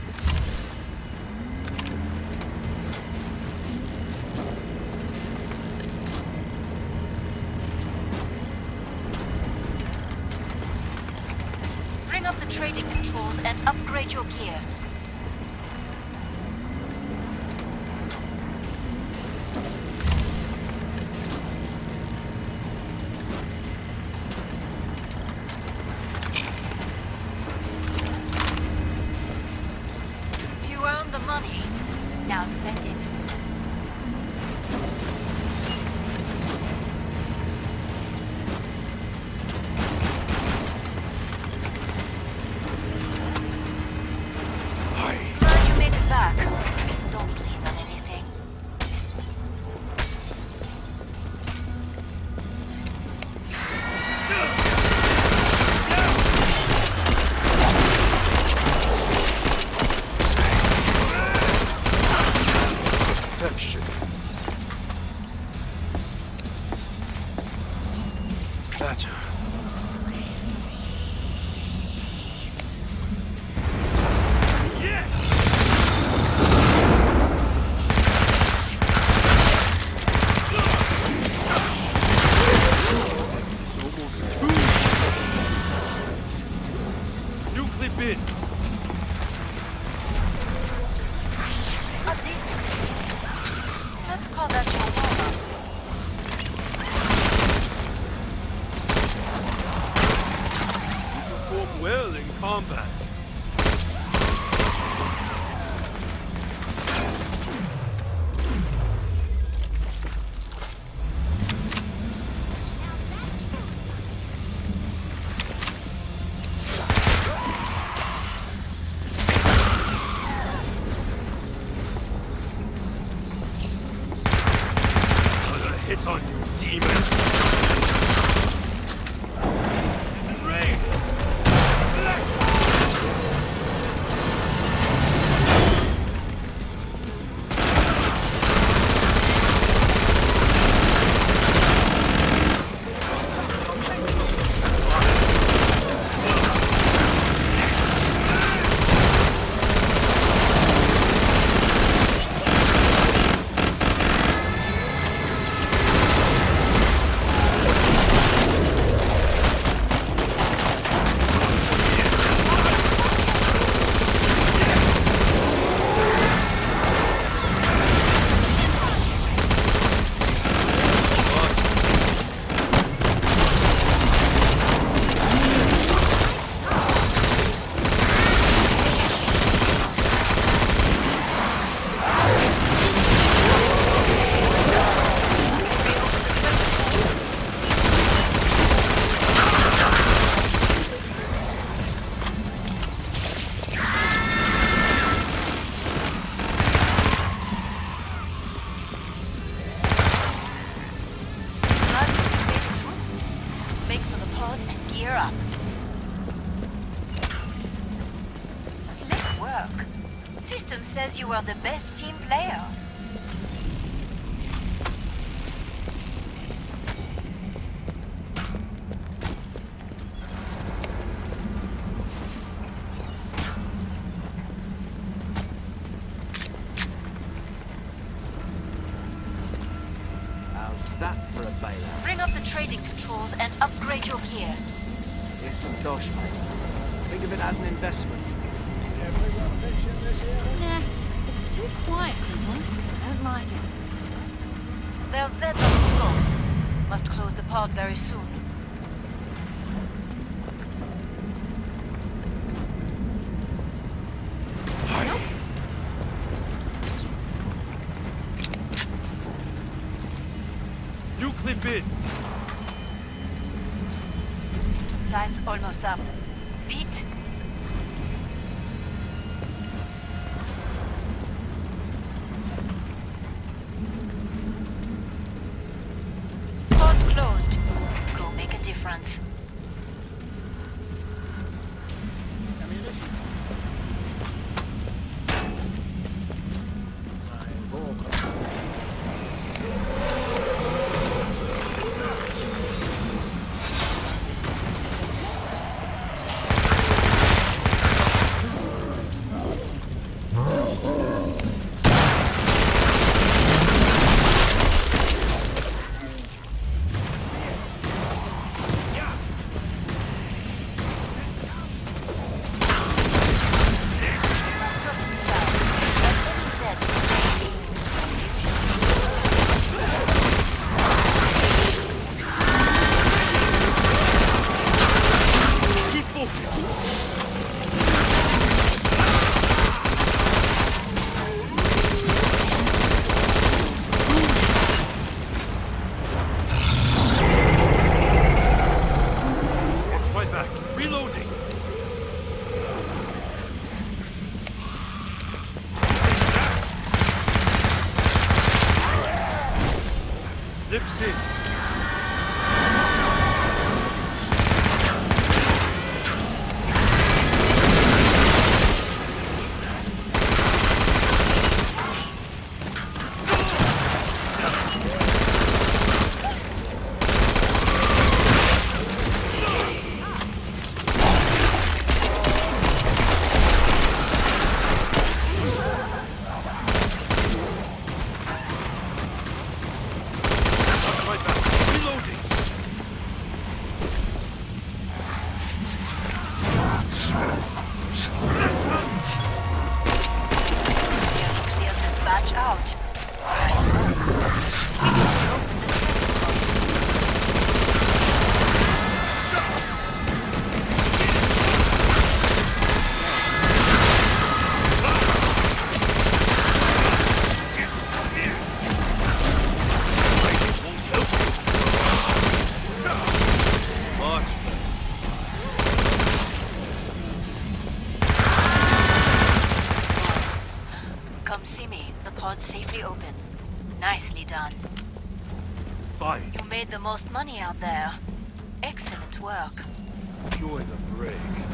Bring up the trading controls and upgrade your gear. You earned the money. Now spend it. Glad you made it back. Don't bleed on anything. Perfection. Better. It's almost two. Nuclear bin. A decent. Let's call that your warm-up. You perform well in combat. Another hit on you, demon. Disengage. Make for the pod and gear up. Slick work. System says you are the best team player. How's that for a bailout? Bring up the trading controls and upgrade your gear. Here's some dosh, mate. Think of it as an investment. Everyone pitch in this area. Nah, it's too quiet, people. I don't like it. There's Zeds on the scope. Must close the pod very soon. New clip in. Time's almost up. Vite! Pod's closed. Go make a difference. Lips in. Come see me. The pod's safely open. Nicely done. Fine. You made the most money out there. Excellent work. Enjoy the break.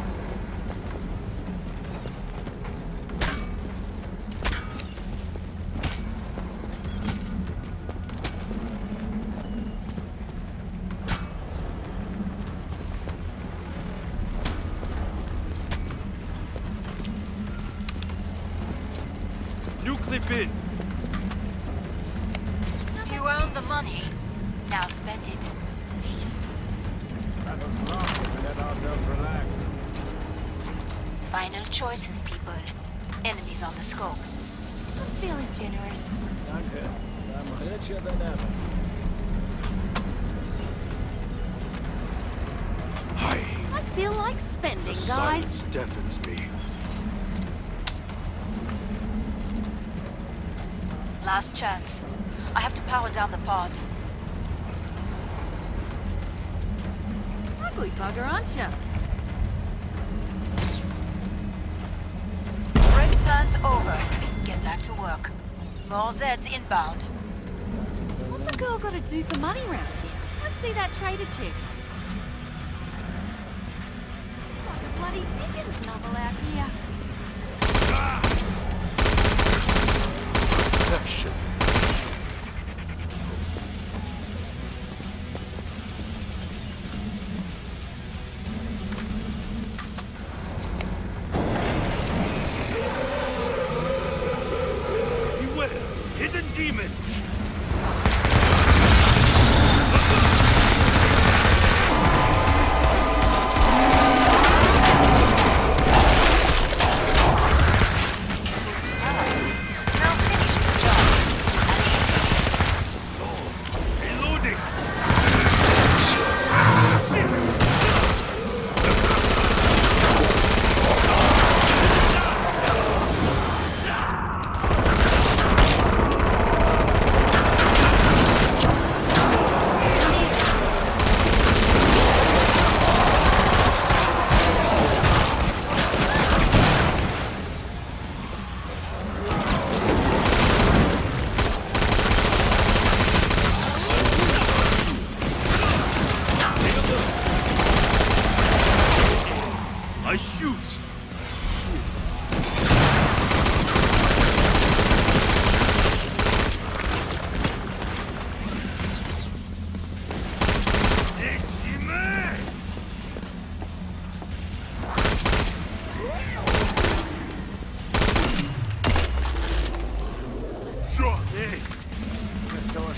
New clip in. You earned the money. Now spend it. That was long if we let ourselves relax. Final choices, people. Enemies on the scope. I'm feeling generous. Danke. I'm richer than ever. Hi. I feel like spending, The guys. silence deafens me. Last chance. I have to power down the pod. Ugly bugger, aren't you? Break time's over. Get back to work. More Zeds inbound. What's a girl got to do for money round here? Let's see that trader chick. It's like a bloody Dickens novel out here. Protection. Beware! Hidden demons! Reloading!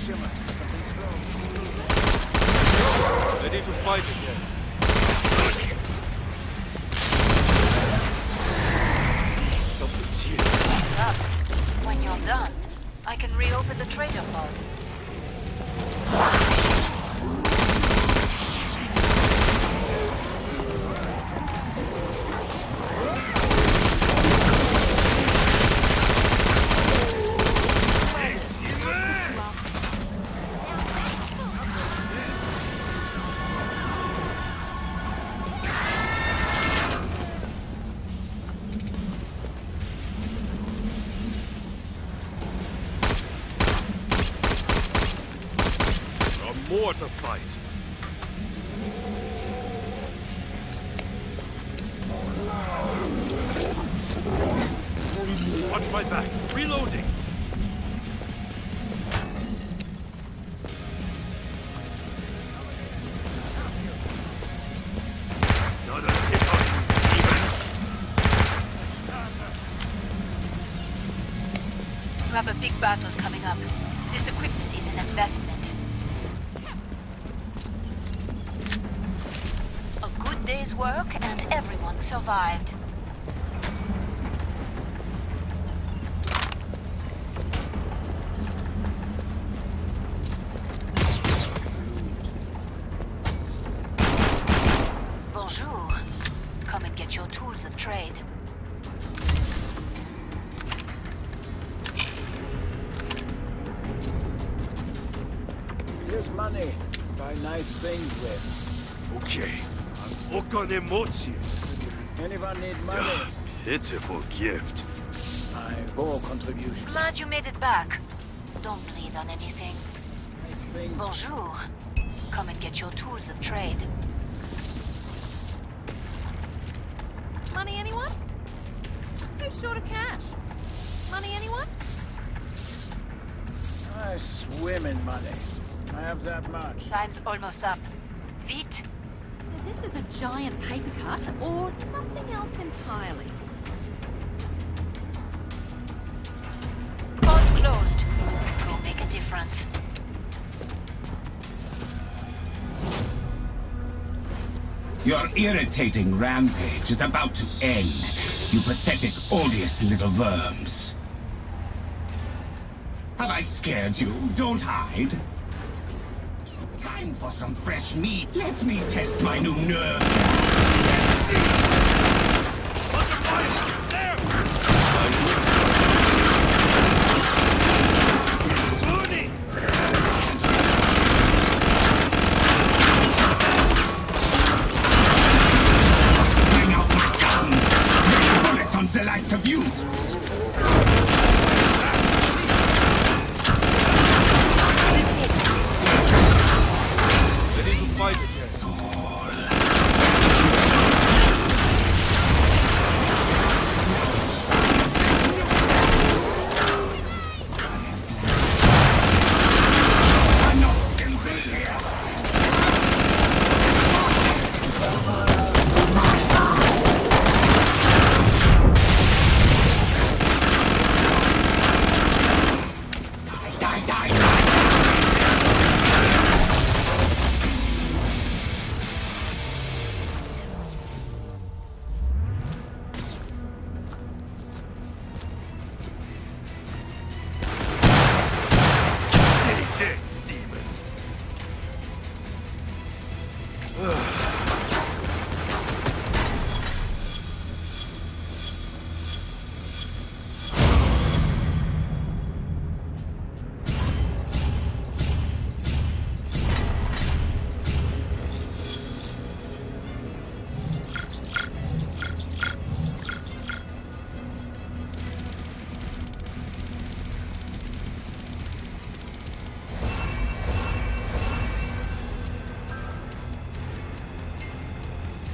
Shimmer. Something thrown. Ready to fight again. Something's here. Up. When you're done, I can reopen the trader pod. More to fight. Watch my back. Reloading. Not a hit on you, demon. You have a big battle coming up. This equipment is an investment. Day's work and everyone survived. Bonjour. Come and get your tools of trade. Here's money. Buy nice things with. Okay. Okonemotsu. Anyone need money? Pitiful gift. My whole contribution. Glad you made it back. Don't plead on anything. Bonjour. Come and get your tools of trade. Money, anyone? Who's short of cash? Money, anyone? I swim in money. I have that much. Time's almost up. Vite. This is a giant paper cut, or something else entirely. Pod closed. Go make a difference. Your irritating rampage is about to end, you pathetic, odious little worms. Have I scared you? Don't hide. Time for some fresh meat. Let me test my new nerve gas. Bring out my guns. Make bullets on the likes of you. Fight again.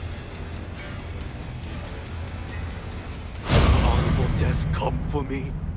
Death come for me?